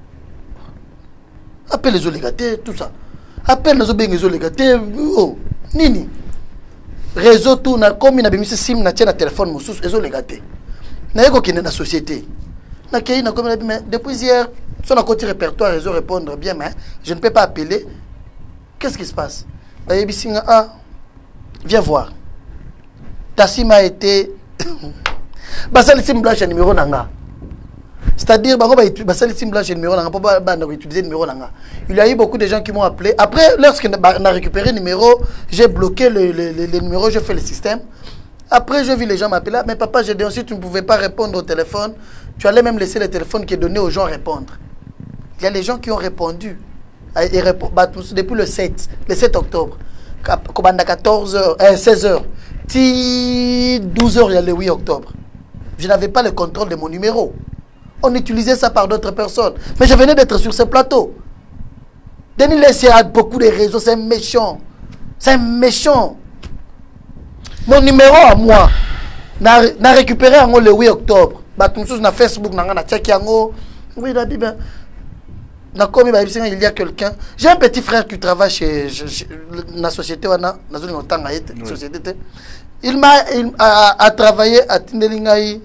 Appelle les oligatés, tout ça. Appelle les oligatés. Oh, nini. Réseau tout, comme il a mis sim, na tient téléphone, les oligatés. N'a pas qu'il y a une société. Depuis hier, sur la côté répertoire, réseau répondre bien, mais je ne peux pas appeler. Qu'est-ce qui se passe? Viens voir. Tassim a été. Basalisim blanche numéro nanga. C'est-à-dire, Basalisim blanche numéro nanga, pas utiliser le numéro nanga. Il y a eu beaucoup de gens qui m'ont appelé. Après, lorsqu'on a récupéré le numéro, j'ai bloqué le numéro, j'ai fait le système. Après, j'ai vu les gens m'appeler. Mais papa, j'ai dit aussi, tu ne pouvais pas répondre au téléphone. Tu allais même laisser le téléphone qui est donné aux gens répondre. Il y a les gens qui ont répondu. Depuis le 7 octobre. Comme à 16h. 12h, il y a le 8 octobre. Je n'avais pas le contrôle de mon numéro. On utilisait ça par d'autres personnes. Mais je venais d'être sur ce plateau. Denis Lessi a beaucoup de réseaux. C'est méchant. C'est méchant. Mon numéro à moi, n'a récupéré le 8 octobre. Na Facebook, na check yango. Oui, il y a quelqu'un. J'ai un petit frère qui travaille chez la société. Il a travaillé à Tindelingaï.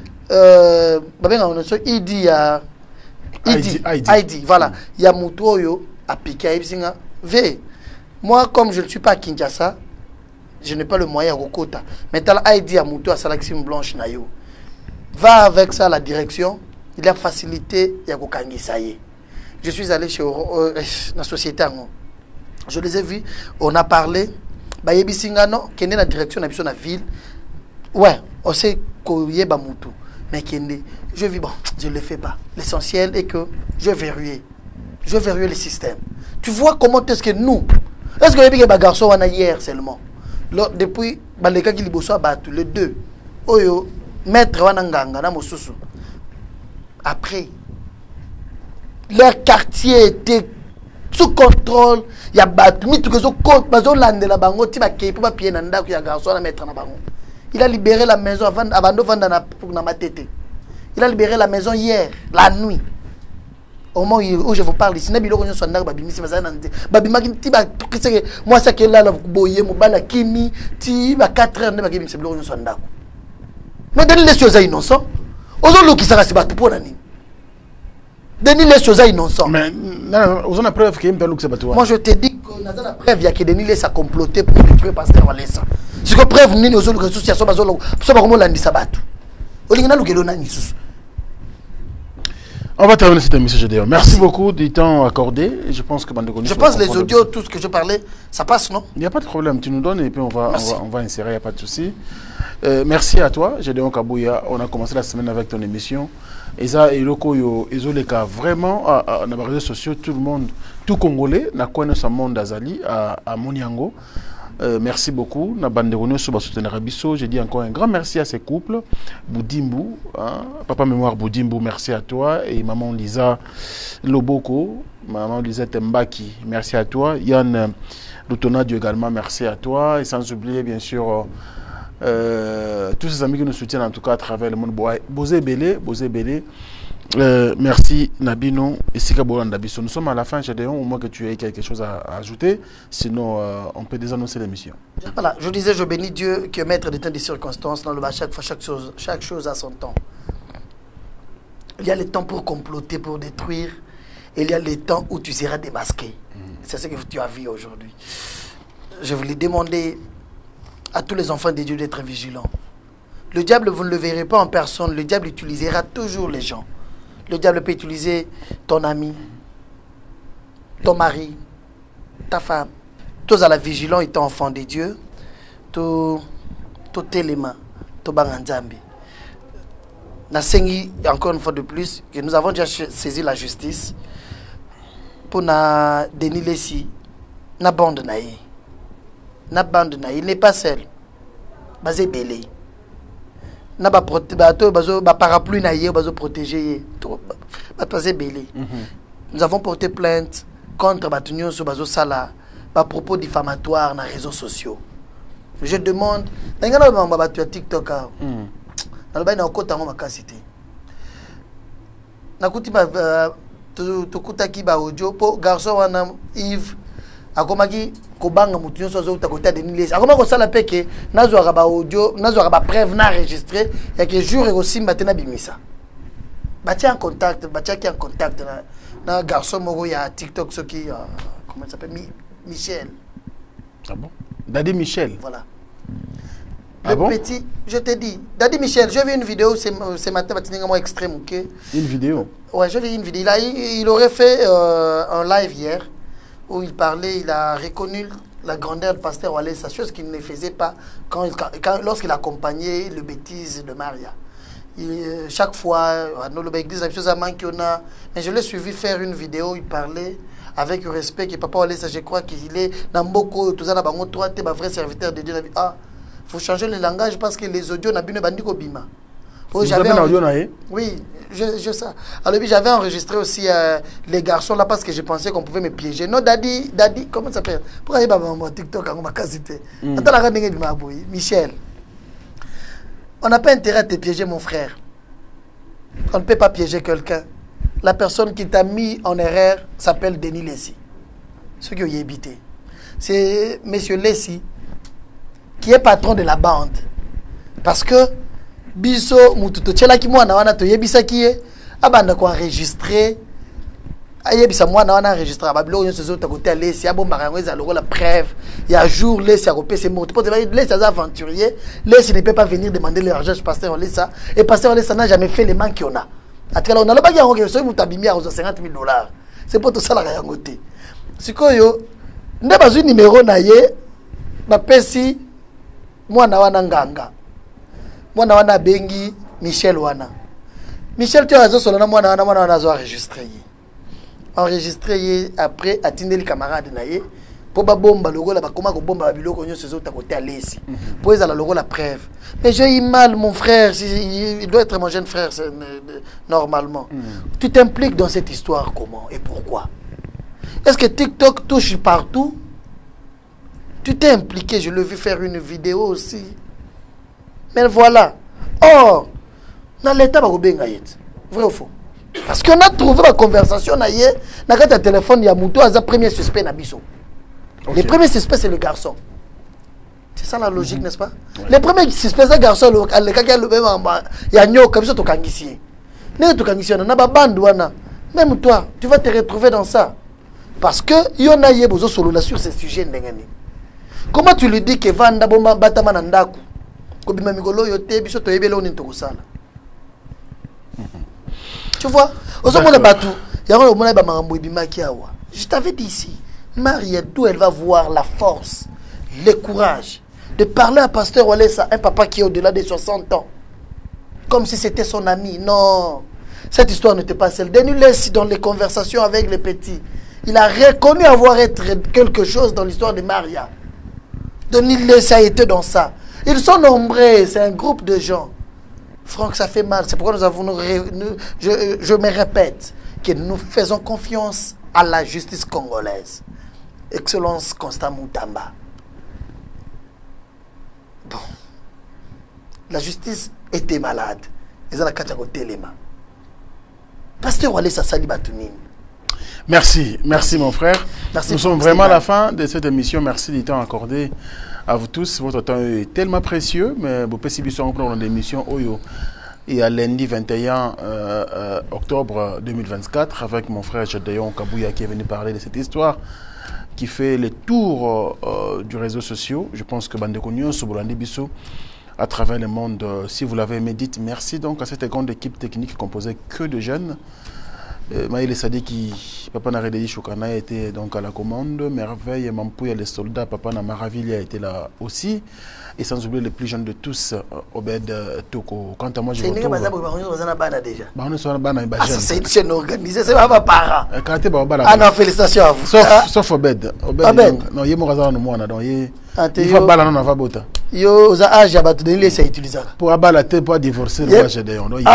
ID, voilà. Il y a Moutoyo à piqué. Moi, comme je ne suis pas à Kinshasa, je n'ai pas le moyen à Rokota. Maintenant, ID à Moutoyo à Salaxime Blanche Nayo. Va avec ça à la direction. Il a facilité. Je suis allé chez la société. Je les ai vus. On a parlé. Bayebisingano, qui est la direction de la ville. Ouais, on sait qu'il y a Moutou. Mais je vis, bon, je ne le fais pas. L'essentiel est que je verrouille le système. Tu vois comment est-ce que nous. Est-ce que les garçons on a hier seulement? Depuis, les cas qui les les deux. Oyo. Maître Wananganga na Mosusu. Après, leur quartier était sous contrôle. Il y a il a libéré la maison avant de vendre pour na matete. Il a libéré la maison hier, la nuit. Au moment où je vous parle ici, moi ça que là boye mo bala kimi ti ba 4 heures ne ba kimi c'est bloko nyo ndako. Mais Denis Lessi est innocent. Aujourd'hui, qui s'est battu pour l'année. Denis Lessi est innocent. Mais vous avez la preuve qu'il y a un battu. Moi, je te dis que la preuve, il y a que Denis Lessi a comploté pour détruire Pasteur Walesa. C'est que preuve, nous avons des associations, nous avons des battu. On va terminer cette émission, GDO. Merci beaucoup du temps accordé. Je pense que les audios, tout ce que je parlais, ça passe, non? Il n'y a pas de problème. Tu nous donnes et puis on va insérer, il n'y a pas de souci. Merci à toi, Gédéon Kabouya. On a commencé la semaine avec ton émission. Et ça, et les cas vraiment, dans les réseaux sociaux, tout le monde, tout Congolais, n'a connu ce monde d'Azali à Moniango. Merci beaucoup. Je dis encore un grand merci à ces couples. Boudimbu, hein? Papa Mémoire Boudimbu, merci à toi. Et maman Lisa Loboko, maman Lisa Tembaki, merci à toi. Yann Lutonadio également, merci à toi. Et sans oublier, bien sûr, tous ces amis qui nous soutiennent en tout cas à travers le monde. Bosé Belé. Merci Nabino et Sika Bolandabiso. Nous sommes à la fin, Gédéon, au moins que tu aies quelque chose à ajouter. Sinon, on peut désannoncer l'émission. Voilà, je disais, je bénis Dieu qui est maître des temps et des circonstances. Dans le bas, chaque chose a son temps. Il y a le temps pour comploter, pour détruire. Et il y a le temps où tu seras démasqué. C'est ce que tu as vu aujourd'hui. Je voulais demander à tous les enfants de Dieu d'être vigilants. Le diable, vous ne le verrez pas en personne. Le diable utilisera toujours les gens. Le diable peut utiliser ton ami, ton mari, ta femme. Tous à la vigilance étant enfant de Dieu. Tout élément, tout banganzambi. Nasengi, encore une fois de plus, que nous avons déjà saisi la justice pour na Denis Lessi, na bande naïe. Na bande naïe, il n'est pas seul. Basé belé. Na ba parapluie naïe, bazo protéger. Basé belé. Nous avons porté plainte contre Batunyo sur bazo sala, à propos diffamatoires dans les réseaux sociaux. Je demande, tu as TikTok. Na okota ngo makasité. Nakuti ba tukutaki ba audio po garçon wana Yves akomaki kobanga mutu nyonso zo utakota Denis Lessi. Akoma ko sala peke nazwa ba audio, nazwa ba preuve na enregistré ya que jour et aussi matena bimisa. Batia en contact, batia qui en contact na garçon moko ya TikTok ce qui comment il s'appelle Michel. Ah bon? Daddy Michel. Voilà. Le petit, je te dis, Daddy Michel, j'ai vu une vidéo ce matin, extrême, ok? Une vidéo? Ouais, j'ai vu une vidéo. Il aurait fait un live hier où il parlait, il a reconnu la grandeur du pasteur Walé, sa chose qu'il ne faisait pas lorsqu'il accompagnait le bêtise de Maria. Chaque fois, mais je l'ai suivi faire une vidéo, il parlait avec respect que Papa Walé, je crois qu'il est dans beaucoup, tout ça, toi, tu es un vrai serviteur de Dieu. Ah, il faut changer le langage parce que les audios n'ont pas de bima. Oui, je sais. Alors, j'avais enregistré aussi les garçons là parce que je pensais qu'on pouvait me piéger. Non, Daddy, comment ça s'appelle? Pourquoi il y a mon TikTok à ma casité? Michel, on n'a pas intérêt à te piéger, mon frère. On ne peut pas piéger quelqu'un. La personne qui t'a mis en erreur s'appelle Denis Lessi. Ce qui est habité. C'est Monsieur Lessi qui est patron de la bande. Parce que biso mututo tchela ki mwana wana to yebisa ki e abanda ko enregistrer ayebisa mwana wana enregistrer babilo nyo sezo ta côté Lessi abomba ngo eza loko la preuve ya jour Lessi a kopé moto pour Lessi az aventurier. Lessi ne peut pas venir demander l'argent au pasteur Lessi et pasteur Lessi n'a jamais fait les manques qu'on a. Atkala on a loba yango ke so mutabimi à $50,000. C'est pour tout ça la yango te. Sikoyo nde bazui numéro na ye ba pesi mwana wana nganga. Mwana wana bengi Michel wana. Michel tu as solo na mwana wana zo enregistré après atindeli camarade na ye po ba bomba logo la ba koma ko bomba biloko nyo sezo ta côté à Lessi. Po eza la logo la preuve. Mais j'ai mal mon frère, il doit être mon jeune frère normalement. Tu t'impliques dans cette histoire comment et pourquoi? Est-ce que TikTok touche partout? Tu t'es impliqué, je l'ai vu faire une vidéo aussi. Mais voilà. Or, dans l'état, vrai ou faux? Parce qu'on a trouvé la conversation, on a un téléphone, il y a Moutou, il y a premier suspect, le premier suspect, c'est le garçon. C'est ça la logique, n'est-ce pas? Le premier suspect, c'est le garçon, il y a un comme ça, même toi, tu vas te retrouver dans ça. Parce que il y en a besoin solo sur ces sujets. Comment tu lui dis que Vanda Bomba Batamana Ndaku Kobima Migolo Yote Biso to Ebelo ni Tokosala? Tu vois? Je t'avais dit ici, Maria, d'où elle va voir la force, le courage de parler à Pasteur Walesa, un papa qui est au-delà des 60 ans, comme si c'était son ami. Non, cette histoire n'était pas celle. Denis Lessi, dans les conversations avec les petits, il a reconnu avoir été quelque chose dans l'histoire de Maria. Denis Lessi a été dans ça. Ils sont nombreux, c'est un groupe de gens. Franck, ça fait mal. C'est pourquoi nous avons, je me répète, que nous faisons confiance à la justice congolaise. Excellence Constant Moutamba. Bon. La justice était malade. Ils ont la carte à côté les mains. Pasteur Walesa Salibatunine. Merci, merci mon frère. Merci. Nous sommes vraiment à la fin de cette émission. Merci du temps accordé à vous tous. Votre temps est tellement précieux, mais vous pouvez suivre dans l'émission Oyo. Et à lundi 21 octobre 2024, avec mon frère Jadayon Kabouya qui est venu parler de cette histoire qui fait le tour du réseau social. Je pense que Bandeko Nyon, Sobolandi Bissou, à travers le monde. Si vous l'avez aimé, dites merci donc à cette grande équipe technique composée que de jeunes. Maïle Sadiki, Papa Naredei Choukana était donc à la commande. Merveille, Mampouya, les soldats, Papa Namaravili était là aussi. Et sans oublier le plus jeune de tous, Obed Toko. Quant à moi, je retrouve... C'est une chaîne organisée, c'est pas parent. Ah non, félicitations à vous. Sauf Obed. Obed. Non, il y a mon razan au monde. Il faut pas non va bota. Yo, za âge à battre, il est utilisé. Pour abater, pour divorcer, le roi Gédéon. Non, non,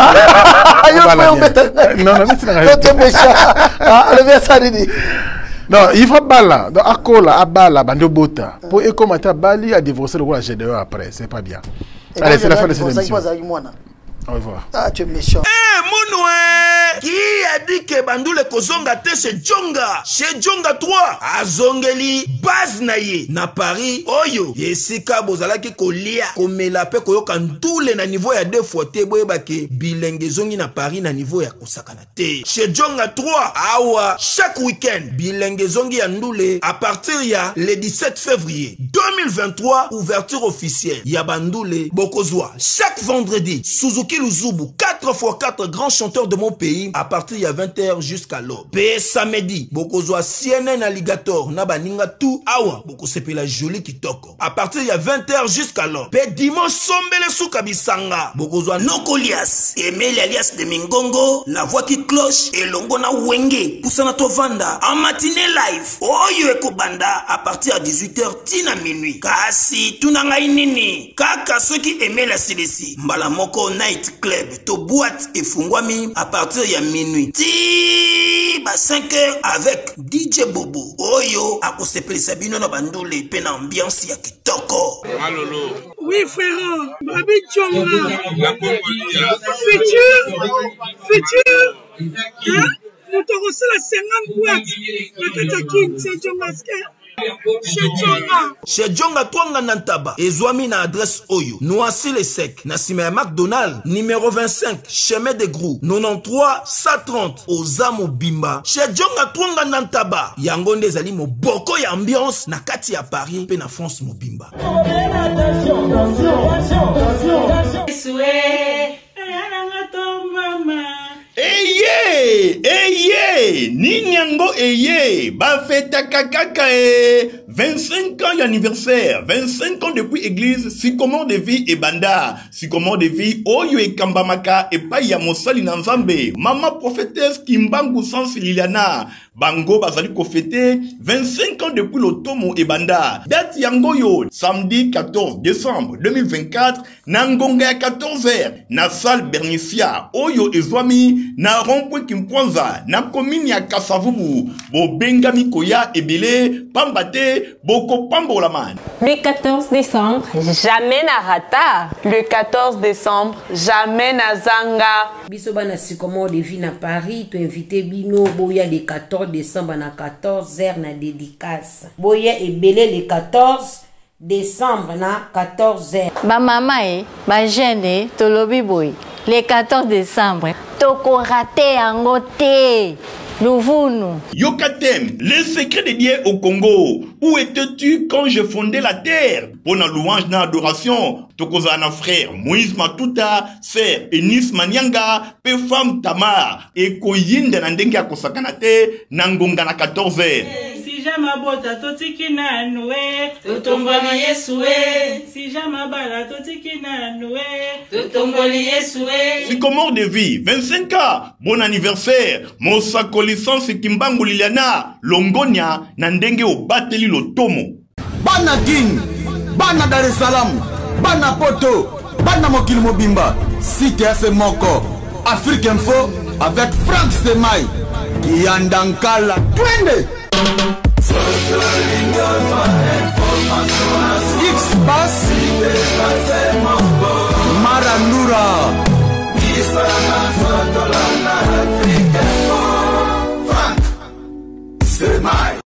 non, il faut bala. Donc, à cola, à bala, bando bota. Pour commenter bali à divorcer le roi Gédéon après, c'est pas bien. Allez, c'est la fin de cette émission. Au revoir. Ah, tu es méchant. Mounoué, qui a dit que Bandoule Kozonga te chez Djonga 3, Azongeli, Baznaye, na Paris, Oyo, Yesika Bozalaki Kolia, Komela pe Koyoka Ntoule na niveau ya 2 fois te boyebake, Bilenge Zongi na Paris na niveau ya Kosakana te. Chez Djonga 3, Awa, chaque week-end, Bilenge Zongi ya Ndoule, à partir ya le 17 février 2023, ouverture officielle, ya Bandoule, Bokozwa, chaque vendredi, Suzuki Luzubu, 4x4 grands chanteurs de mon pays, à partir de 20h jusqu'à l'aube. Pe samedi, Bokozwa CNN Alligator, Nabaninga tout, Awa, Bokosepe la jolie kitoko. À partir de 20h jusqu'à l'aube. Pe dimanche, Sombele Soukabisanga, Bokozwa Nokolias, Emile alias de Mingongo, la voix qui cloche, et Longona Wenge, Poussana Tovanda, en matinée live, Oyo Ekobanda, à partir de 18h, Tina minuit. Kasi, Tunanga Inini, Kaka, ceux qui aimaient la Silesi, Mbalamoko Night Club, to boîte et fungwami à partir de minuit. Ti ba 5h avec DJ Bobo. Oyo akosepeli sabino na bandole pena ambiance ya kitoko. Malolo. Oui frère, Babi Djonga. La Congolia. Futur. Hein? Nous te reçons la 50 boîtes. La Katakin, c'est Djonga. Chez Djonga Twanga Nantaba, Ezwami na adresse Oyo, Noisy les Sec, Nassime McDonald, numéro 25, chemin de Grou, 93 130, Ozamo Bimba. Chez Djonga Twanga Nantaba, Yangonde Zali mo boko ya ambiance, na kati ya Paris, pe na France mo Bimba. Eye, Ninyango Eye, Bafeta Kakaka 25 ans d'anniversaire, 25 ans depuis église, Sycomore de vie et Banda, Sycomore de vie, Oyo et Kambamaka, et Paya Mosali Nanzambe, Maman prophétesse Kimbangu Sans Liliana, Bango Bazali Kofete, 25 ans depuis l'Otomo et Banda, date Yangoyo, samedi 14 décembre 2024, Nangonga à 14h, na salle Bernicia, Oyo et Zwami, na rond-point Kimpwanza, na commune ya Kasavubu, Bo Bengami Koya et Bele, Pambate, Boko Pambolaman. Le 14 décembre, jamais na rata. Le 14 décembre, jamais na zanga. Bisoba na Sycomore de vie na Paris, tu invité Bino, Boya le 14 décembre na 14h na dédicace. Boya et Belé le 14 décembre na 14h. Ba mama ba jeune tolobi boy. Le 14 décembre, toko raté yango te. Louvounou. Yokatem, le secret de Dieu au Congo. Où étais-tu quand je fondais la terre? Pour la louange na adoration, Tokozana frère, Moïse Matuta, sœur Enis Manyanga, pe femme Tamar, et Koyinde Nandenga Kosakanate, Nangonga na 14h. Si jamabota totiki na noue, totomboli Yesue. Si jamabala totiki na noue, totomboli Yesue. Sycomore de vie, 25 ans, bon anniversaire, Mosako licence Kimbangu Liliana, Longonia, Nandenge au Bateli Lotomo. Bana King, Bana Dar es Salaam, Bana Poto, Bana Mokil Mobimba, CTF Moko, Afrique Info, avec Franck Stemai, Kiandankala, Twende. X-Bass, Marandura, Franck Stemai.